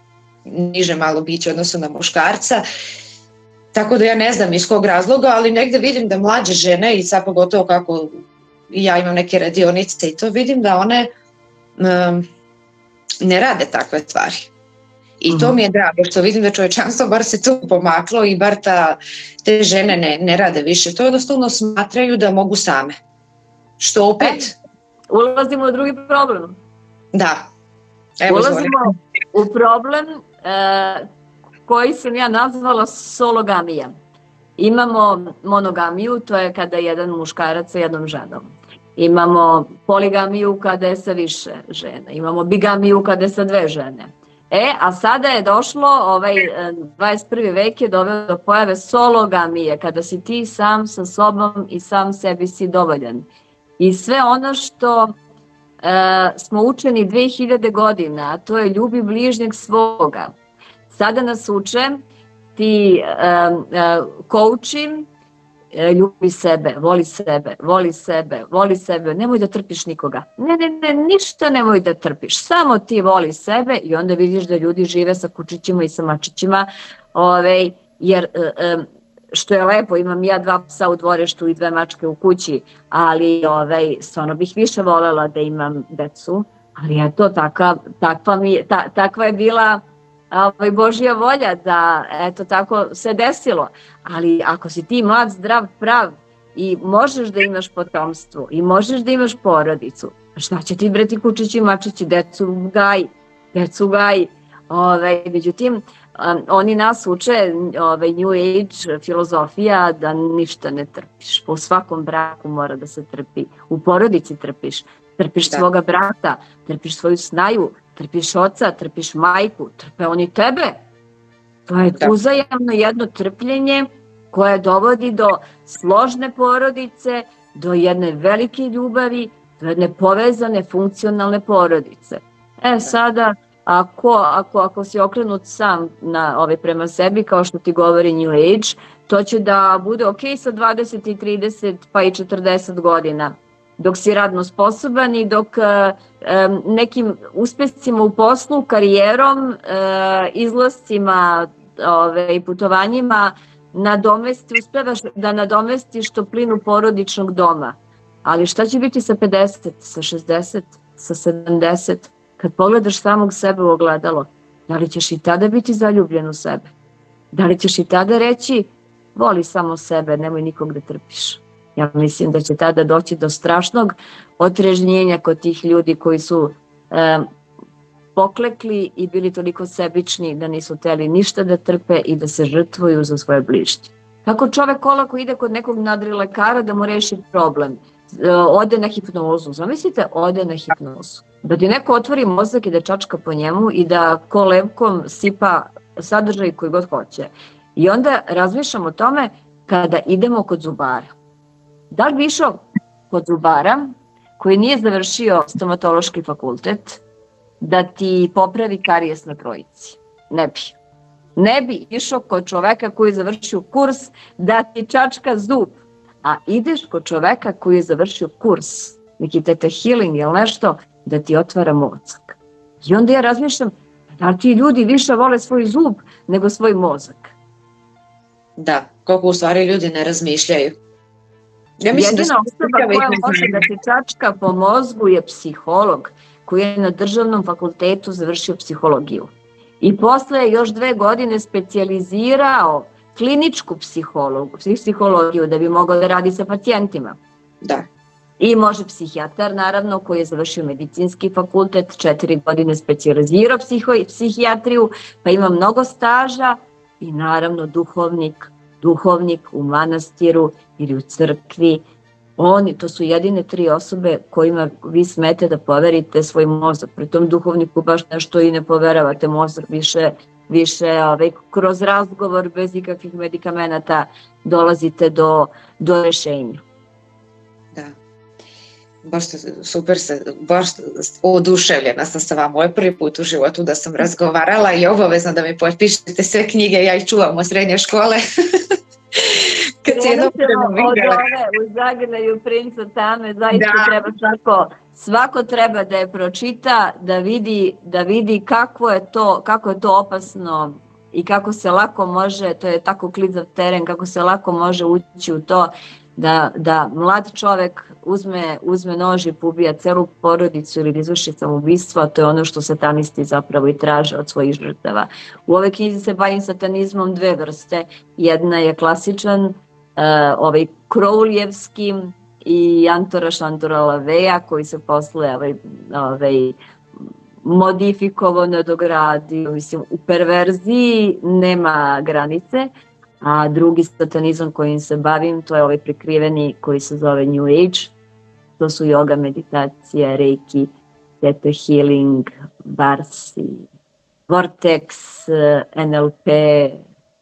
niže malo biće odnosno na muškarca. Tako da ja ne znam iz kog razloga, ali negdje vidim da mlađe žene, i sad pogotovo kako ja imam neke radionice i to, vidim da one um, ne rade takve stvari. I to mi je drago što vidim da čovječanstvo bar se tu pomaklo i bar ta, te žene ne, ne rade više. To jednostavno smatraju da mogu same. Što opet... E, ulazimo u drugi problem. Da. Evo, ulazimo zvoli. u problem e, koji sam ja nazvala sologamija. Imamo monogamiju, to je kada je jedan muškarac sa jednom ženom. Imamo poligamiju kada je sa više žena. Imamo bigamiju kada je sa dve žene. E, a sada je došlo, ovaj dvadeset prvi vek je doveo do pojave sologamije, kada si ti sam sa sobom i sam sebi si dovoljan. I sve ono što e, smo učeni dve hiljade godina, a to je ljubi bližnjeg svoga. Sada nas uče ti coaching, ljubi sebe, voli sebe, voli sebe, voli sebe, nemoj da trpiš nikoga. Ne, ne, ne, ništa nemoj da trpiš, samo ti voli sebe i onda vidiš da ljudi žive sa kučićima i sa mačićima, ovaj, jer što je lepo, imam ja dva psa u dvorištu i dve mačke u kući, ali ovaj, stvarno bih više voljela da imam decu, ali eto, takva, takva, mi, ta, takva je bila ovaj, Božja volja da eto tako se desilo, ali ako si ti mlad, zdrav, prav i možeš da imaš potomstvo i možeš da imaš porodicu, šta će ti bre ti kučići i mačići, decu gaj, decu gaj, ovaj, međutim um, oni nas uče, ovaj, New Age filozofija da ništa ne trpiš, po svakom braku mora da se trpi, u porodici trpiš, trpiš da. Svoga brata, trpiš svoju snaju, trpiš oca, trpiš majku, trpe oni tebe. To je uzajamno jedno trpljenje koje dovodi do složne porodice, do jedne velike ljubavi, do jedne povezane, funkcionalne porodice. E sada, ako, ako, ako si okrenut sam na ove prema sebi, kao što ti govori New Age, to će da bude ok sa dvadeset i trideset pa i četrdeset godina. Dok si radno sposoban i dok um, nekim uspescima u poslu, karijerom, uh, izlascima ove, i putovanjima nadomesti, uspevaš da nadomestiš toplinu porodičnog doma. Ali šta će biti sa pedeset, sa šezdeset, sa sedamdeset? Kad pogledaš samog sebe u ogledalo, da li ćeš i tada biti zaljubljen u sebe? Da li ćeš i tada reći, voli samo sebe, nemoj nikog da trpiš? Ja mislim da će tada doći do strašnog otrežnjenja kod tih ljudi koji su e, poklekli i bili toliko sebični da nisu hteli ništa da trpe i da se žrtvuju za svoje bližnje. Kako čovek olako ide kod nekog nadrilekara da mu reši problem, e, ode na hipnozu, zamislite, ode na hipnozu. Da ti neko otvori mozak i da čačka po njemu i da kolevkom sipa sadržaj koji god hoće. I onda razmišljam o tome kada idemo kod zubara. Da li bi išao kod zubara koji nije završio stomatološki fakultet da ti popravi karijes na trojici? Ne bi. Ne bi išao kod čoveka koji je završio kurs da ti čačka zub, a ideš kod čoveka koji je završio kurs, neki Theta Healing ili nešto, da ti otvara mozak. I onda ja razmišljam, da li ti ljudi više vole svoj zub nego svoj mozak? Da, koliko u stvari ljudi ne razmišljaju. Ja mislim Jedina da osoba koja može da ti čačka po mozgu je psiholog koji je na državnom fakultetu završio psihologiju. I posle je još dve godine specijalizirao kliničku psihologiju, psihologiju da bi mogao da radi sa pacijentima. Da. I može psihijatar, naravno, koji je završio medicinski fakultet, četiri godine specijalizirao psiho, psihijatriju, pa ima mnogo staža i naravno duhovnik, duhovnik u manastiru ili u crkvi. Oni, to su jedine tri osobe kojima vi smete da poverite svoj mozak. Pri tom duhovniku baš nešto i ne poveravate mozak, više, više ove, kroz razgovor bez ikakvih medikamenata dolazite do, do rešenja. Da. Baš super se, baš oduševljena sam sa vama. Ovo je prvi put u životu da sam razgovarala i obavezno da mi potpišete sve knjige, ja ih čuvam od srednje škole. Kad se jednom od ove u Zagrljaju princa Tame, zaista da. Treba svako, svako treba da je pročita, da vidi, da vidi kako je to, kako je to opasno i kako se lako može, to je tako klizav teren, kako se lako može ući u to da, da mlad čovek uzme, uzme nož i pobija celu porodicu ili izvrši samoubistvo, to je ono što satanisti zapravo i traže od svojih žrtava. U ove knjizi se bavim satanizmom dve vrste. Jedna je klasičan, uh, ovaj Crowleyevski i Antora Šantora Laveja, koji se posle ovaj, ovaj, modifikovao, nadogradio, mislim, u perverziji nema granice. A drugi satanizam kojim se bavim, to je ovaj prikriveni koji se zove New Age. To su yoga, meditacija, reiki, theta healing, barsi, vortex, en el pe,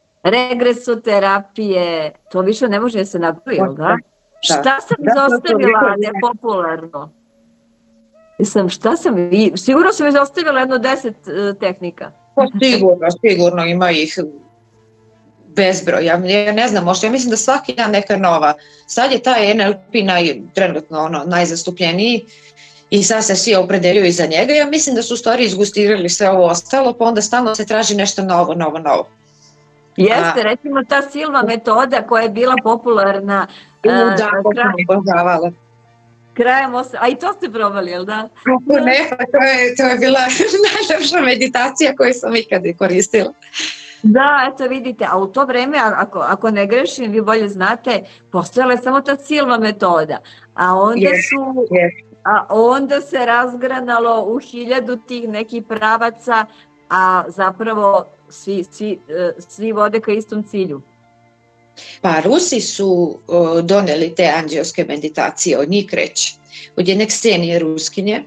regresoterapije. To više ne može da se napravi, da? Šta sam izostavila da je popularno? Mislim, šta sam, sigurno sam izostavila jedno deset tehnika. Sigurno, sigurno ima ih bezbroj, ja ne znam, možda ja mislim da svaki dan neka nova. Sad je taj en el pe naj, trenutno ono, najzastupljeniji i sad se svi opredeljuju za njega. Ja mislim da su u stvari izgustirali sve ovo ostalo, pa onda stalno se traži nešto novo, novo, novo. Jeste, a, recimo ta Silva metoda koja je bila popularna. U, da, krajem, poznavala. Krajem osam, a i to ste probali, jel da? Kako ne, to je, to je bila najlepša meditacija koju sam ikad koristila. Da, eto vidite, a u to vreme, ako, ako ne grešim, vi bolje znate, postojala je samo ta Silva metoda, a onda, yes, su, yes. a onda se razgranalo u hiljadu tih nekih pravaca, a zapravo svi, svi, svi vode ka istom cilju. Pa Rusi su o, doneli te anđelske meditacije, od njih kreće, od jedne Ksenije Ruskinje.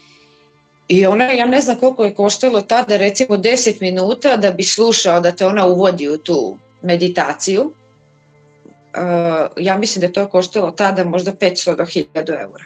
I ona, ja ne znam koliko je koštalo tada, recimo deset minuta da bi slušao da te ona uvodi u tu meditaciju. Uh, ja mislim da je to koštalo tada možda petsto do hiljadu eura.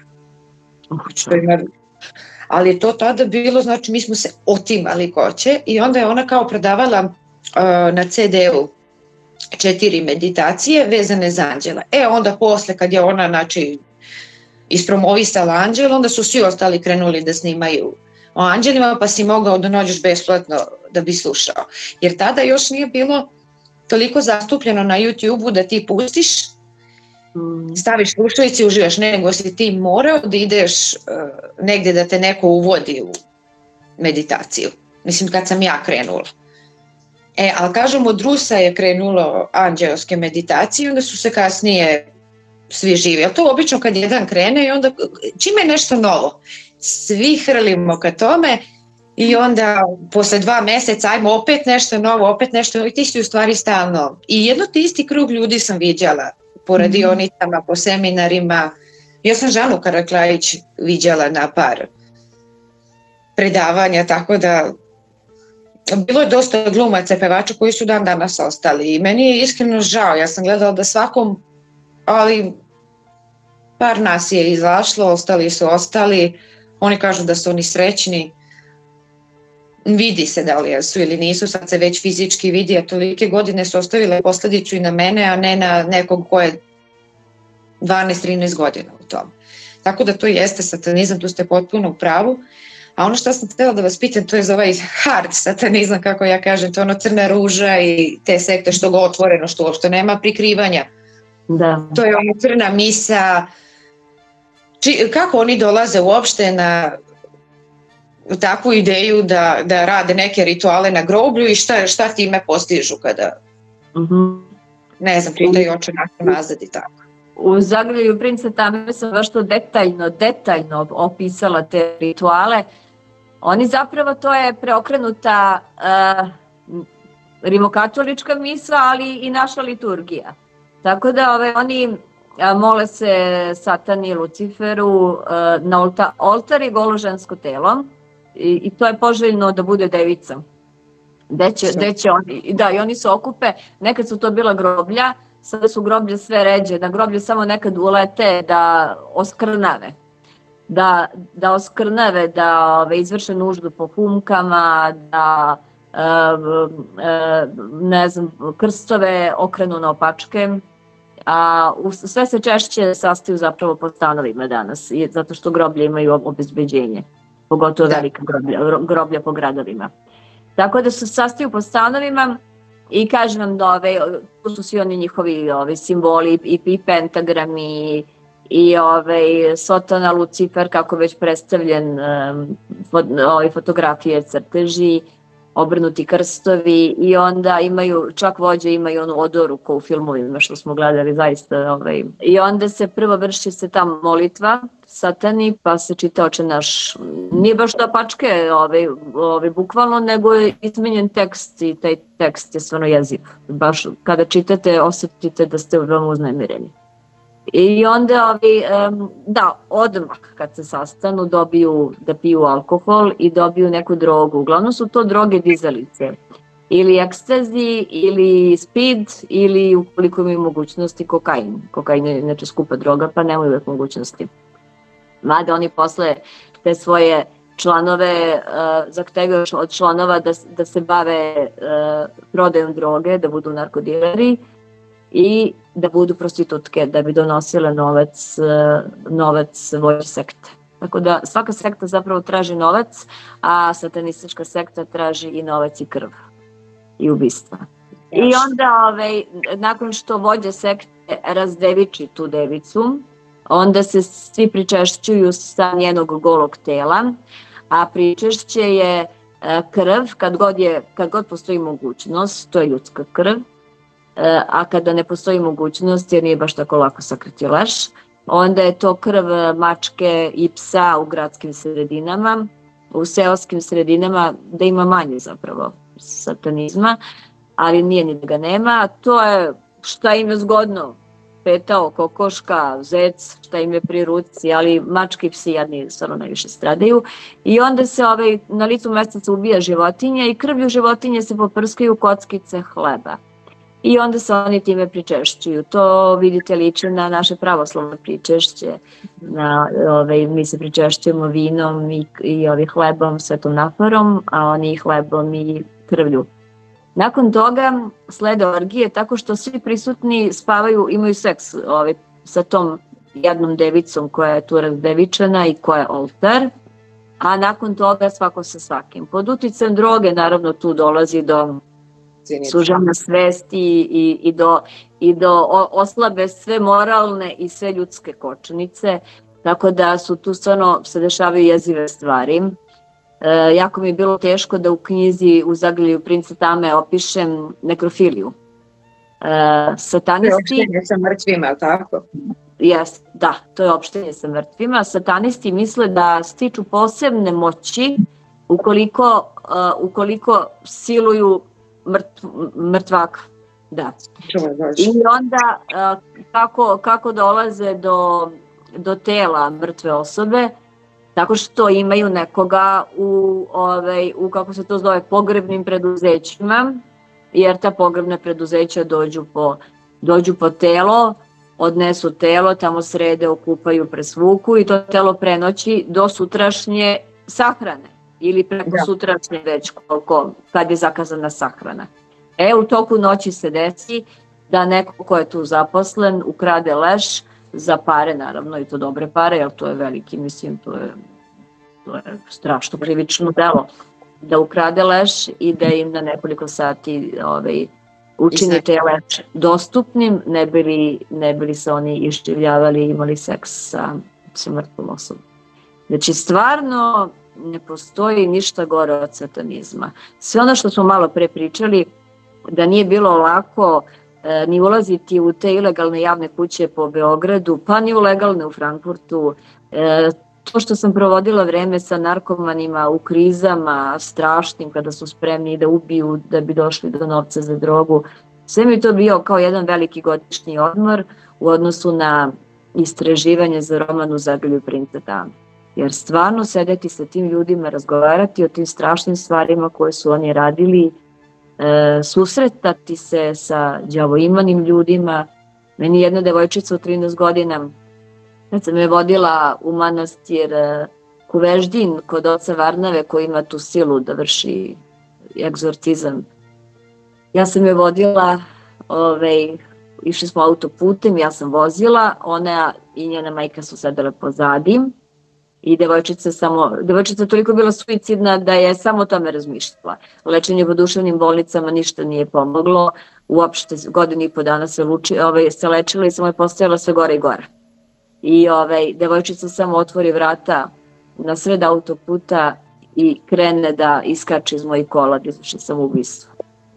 Ali je to tada bilo, znači mi smo se otimali koće i onda je ona kao prodavala uh, na ce de-u četiri meditacije vezane za anđela. E onda posle kad je ona znači ispromovisala anđel, onda su svi ostali krenuli da snimaju o anđelima, pa si mogao da nađeš besplatno da bi slušao. Jer tada još nije bilo toliko zastupljeno na YouTube-u da ti pustiš, staviš slušalice i uživaš, nego si ti morao da ideš uh, negdje da te neko uvodi u meditaciju. Mislim, kad sam ja krenula. E, ali kažem, od Rusa je krenulo anđelske meditacije, onda su se kasnije svi živi. Ali to obično kad jedan krene i onda čime je nešto novo, svi hrlimo ka tome i onda posle dva meseca ajmo opet nešto novo, opet nešto novo i ti si u stvari stalno. I jedno ti isti krug ljudi sam viđala po radionicama, po seminarima. Ja sam Žanu Karaklajić viđala na par predavanja, tako da bilo je dosta glumaca, pevača koji su dan danas ostali i meni je iskreno žao, ja sam gledala da svakom, ali par nas je izašlo, ostali su ostali, oni kažu da su oni srećni, vidi se da li su ili nisu, sad se već fizički vidi, a tolike godine su ostavile posledicu i na mene, a ne na nekog ko je dvanaest trinaest godina u tom. Tako da to jeste satanizam, tu ste potpuno u pravu. A ono što sam htjela da vas pitam, to je za ovaj hard satanizam, kako ja kažem, to je ono Crna ruža i te sekte što ga otvoreno, što uopšte nema prikrivanja. Da. To je ono crna misa. Či, kako oni dolaze uopšte na takvu ideju da, da rade neke rituale na groblju i šta, šta time postižu kada, uh-huh. ne znam, čitaju oče nakon nazad i tako. U Zagrljaju princa Tame sam baš to detaljno, detaljno opisala te rituale. Oni zapravo, to je preokrenuta uh, rimokatolička misa, ali i naša liturgija. Tako da ove, oni uh, mole se Satani i Luciferu uh, na olta, oltar i golo žensko telo i, i to je poželjno da bude devica. Gde će, gde će oni, da, i oni se okupe, nekad su to bila groblja, sada su groblje sve ređe, na groblje samo nekad ulete da oskrnave, da, da oskrnave, da ove, izvrše nuždu po humkama, da e, e, ne znam, krstove okrenu na opačke, a sve se češće sastaju zapravo po stanovima danas, zato što groblje imaju obezbeđenje, pogotovo velika groblja, groblja po gradovima. Tako da se sastaju po stanovima. I kažem vam da ove, tu su svi oni njihovi ove, simboli i, i pentagrami i ove, Sotana, Lucifer, kako već predstavljen, um, fot, ove, fotografije, crteži, obrnuti krstovi i onda imaju, čak vođe imaju onu odoru ko u filmovima što smo gledali zaista. Ove. I onda se prvo vrši se ta molitva Satani, pa se čita Oče naš. Nije baš da pačke ove, ove, bukvalno, nego je izmenjen tekst i taj tekst je stvarno jeziv. Baš kada čitate osetite da ste veoma uznemireni. I onda ovi, da, odmah kad se sastanu dobiju da piju alkohol i dobiju neku drogu. Uglavnom su to droge dizalice. Ili ekstazi, ili speed, ili ukoliko imaju mogućnosti kokain. Kokain je inače skupa droga, pa nemaju uvek mogućnosti. Mada oni posle te svoje članove uh, zahtevaju od članova da, da se bave uh, prodajom droge, da budu narkodileri i da budu prostitutke, da bi donosile novac, novac vođi sekte. Tako da svaka sekta zapravo traži novac, a satanistička sekta traži i novac i krv i ubistva. I onda ovaj, nakon što vođa sekte razdeviči tu devicu, onda se svi pričešćuju sa njenog golog tela, a pričešće je krv, kad god, je, kad god postoji mogućnost, to je ljudska krv, a kada ne postoji mogućnost, jer nije baš tako lako sakriti leš, onda je to krv mačke i psa u gradskim sredinama, u seoskim sredinama, da ima manje zapravo satanizma, ali nije ni da ga nema. To je šta im je zgodno, petao, kokoška, zec, šta im je pri ruci, ali mačke i psi jadni stvarno najviše stradaju. I onda se ovaj, na licu mesta se ubija životinja i krvlju životinje se poprskaju kockice hleba. I onda se oni time pričešćuju. To vidite liči na naše pravoslavno pričešće. Na, ove, mi se pričešćujemo vinom i, i ove, hlebom, svetom naporom, a oni hlebom i krvlju. Nakon toga slede orgije tako što svi prisutni spavaju, imaju seks ove, sa tom jednom devicom koja je tu razdevičena i koja je oltar, a nakon toga svako sa svakim. Pod uticajem droge naravno tu dolazi do sužavanja svesti i, i, do, i do oslabe sve moralne i sve ljudske kočnice, tako da su tu stvarno se dešavaju jezive stvari. E, jako mi je bilo teško da u knjizi U Zagrljaju princa Tame opišem nekrofiliju. E, satanisti... Opštenje sa mrtvima, tako? Yes, da, to je opštenje sa mrtvima. Satanisti misle da stiču posebne moći ukoliko, uh, ukoliko siluju mrtv, mrtvaka. Da. I onda uh, kako, kako dolaze do, do tela mrtve osobe, tako što imaju nekoga u, ovaj, u kako se to zove, pogrebnim preduzećima, jer ta pogrebna preduzeća dođu po, dođu po telo, odnesu telo, tamo srede, okupaju, presvuku i to telo prenoći do sutrašnje sahrane ili preko da. sutrašnje već koliko, kad je zakazana sahrana. E, u toku noći se desi da neko ko je tu zaposlen ukrade leš za pare naravno, i to dobre pare, jer to je veliki, mislim, to je, to je strašno krivično delo, da ukrade leš i da im na nekoliko sati ovaj, učini te leš dostupnim, ne bi li, ne bi li se oni iščivljavali i imali seks sa, sa mrtvom osobom. Znači, stvarno ne postoji ništa gore od satanizma. Sve ono što smo malo pre pričali, da nije bilo lako e, ni ulaziti u te ilegalne javne kuće po Beogradu, pa ni u legalne u Frankfurtu, e, to što sam provodila vreme sa narkomanima u krizama strašnim, kada su spremni da ubiju da bi došli do novca za drogu, sve mi to bio kao jedan veliki godišnji odmor u odnosu na istraživanje za roman U zagrlju princa Dame. Jer stvarno sedeti sa tim ljudima, razgovarati o tim strašnim stvarima koje su oni radili, e, susretati se sa đavoimanim ljudima. Meni jedna devojčica od trinaest godina, kad sam je vodila u manastir Kuveždin kod oca Varnave koji ima tu silu da vrši egzorcizam. Ja sam je vodila, ovaj, išli smo autoputem, ja sam vozila, ona i njena majka su sedele pozadi i devojčica samo, devojčica toliko bila suicidna da je samo o tome razmišljala. Lečenje po duševnim bolnicama ništa nije pomoglo, uopšte godinu i po dana se, luči, ovaj, se lečila i samo je postajala sve gore i gore. I ovaj, devojčica samo otvori vrata na sred autoputa i krene da iskače iz mojih kola, da izvrši samoubistvo.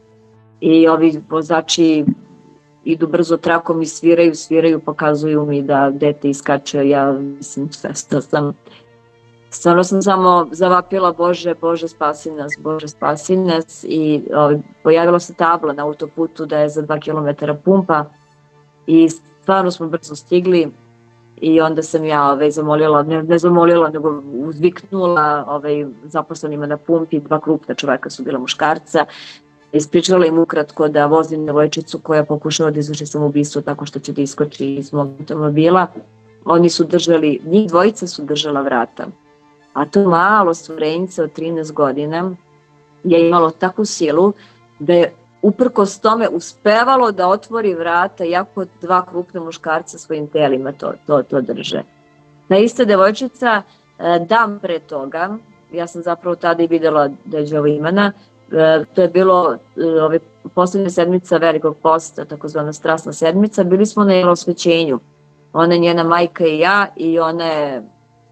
I ovi vozači idu brzo trakom i sviraju, sviraju, pokazuju mi da dete iskače, ja mislim svesta sam. Stvarno sam samo zavapila Bože, Bože spasi nas, Bože spasi nas i ovaj, pojavila se tabla na autoputu da je za dva kilometra pumpa i stvarno smo brzo stigli. I onda sam ja ovaj, zamolila, ne, ne zamolila, nego uzviknula ovaj, zaposlenima na pumpi, dva krupna čoveka su bila muškarca. Ispričala im ukratko da vozim devojčicu koja pokušava da izvrši samoubistvo tako što će da iskoči iz mog automobila. Oni su držali, njih dvojica su držala vrata. A to malo stvorenjice od trinaest godina je imalo takvu silu da je uprkos tome uspevalo da otvori vrata, jako dva krupna muškarca svojim telima to, to, to drže. Ta ista devojčica, dan pre toga, ja sam zapravo tada i videla da je đavoimana, to je bilo ove, poslednja sedmica velikog posta, takozvana strasna sedmica, bili smo na jelosvećenju. Ona je njena majka i ja i ona je,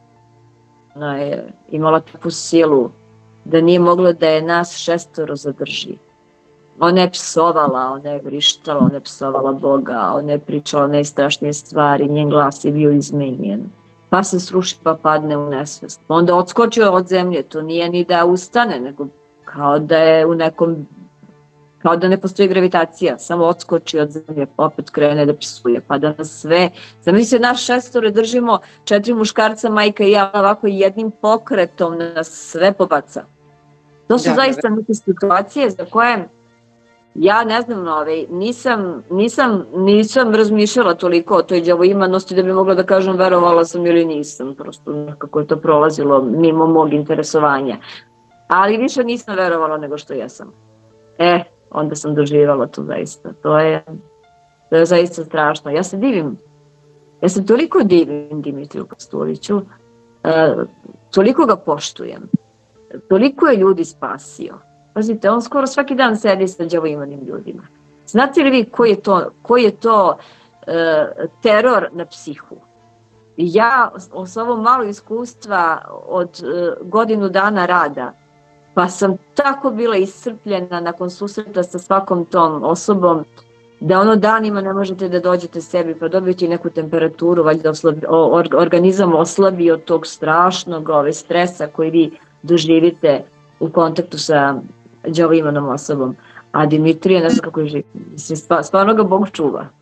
ona je imala takvu silu da nije mogla da je nas šestoro zadrži. Ona je psovala, ona je vrištala, ona je psovala Boga, ona je pričala najstrašnije stvari, njen glas je bio izmenjen. Pa se sruši pa padne u nesvest. Onda odskočio od zemlje, to nije ni da ustane, nego kao da je u nekom, kao da ne postoji gravitacija, samo odskoči od zemlje, pa opet krene da psuje, pa da nas sve, zamisli naš šestore držimo, četiri muškarca, majka i ja, ovako jednim pokretom nas sve pobaca. To su da, zaista neke situacije za koje ja ne znam, ovaj, nisam, nisam, nisam razmišljala toliko o toj đavoimanosti da bi mogla da kažem verovala sam ili nisam, prosto nekako je to prolazilo mimo mog interesovanja. Ali više nisam verovala nego što jesam. E, onda sam doživala to zaista. To je, to je zaista strašno. Ja se divim, ja se toliko divim Dimitriju Pastuliću, e, toliko ga poštujem, toliko je ljudi spasio. Pazite, on skoro svaki dan sedi sa đavoimanim ljudima. Znate li vi koji je to, koji je to e, teror na psihu? Ja s ovom malo iskustva od e, godinu dana rada, pa sam tako bila iscrpljena nakon susreta sa svakom tom osobom, da ono danima ne možete da dođete sebi, pa dobijete neku temperaturu, valjda oslabi, or, organizam oslabi od tog strašnog ove, stresa koji vi doživite u kontaktu sa đavoimanom osobom. A Dimitrije, ne znam kako je živ, stvarno ga Bog čuva.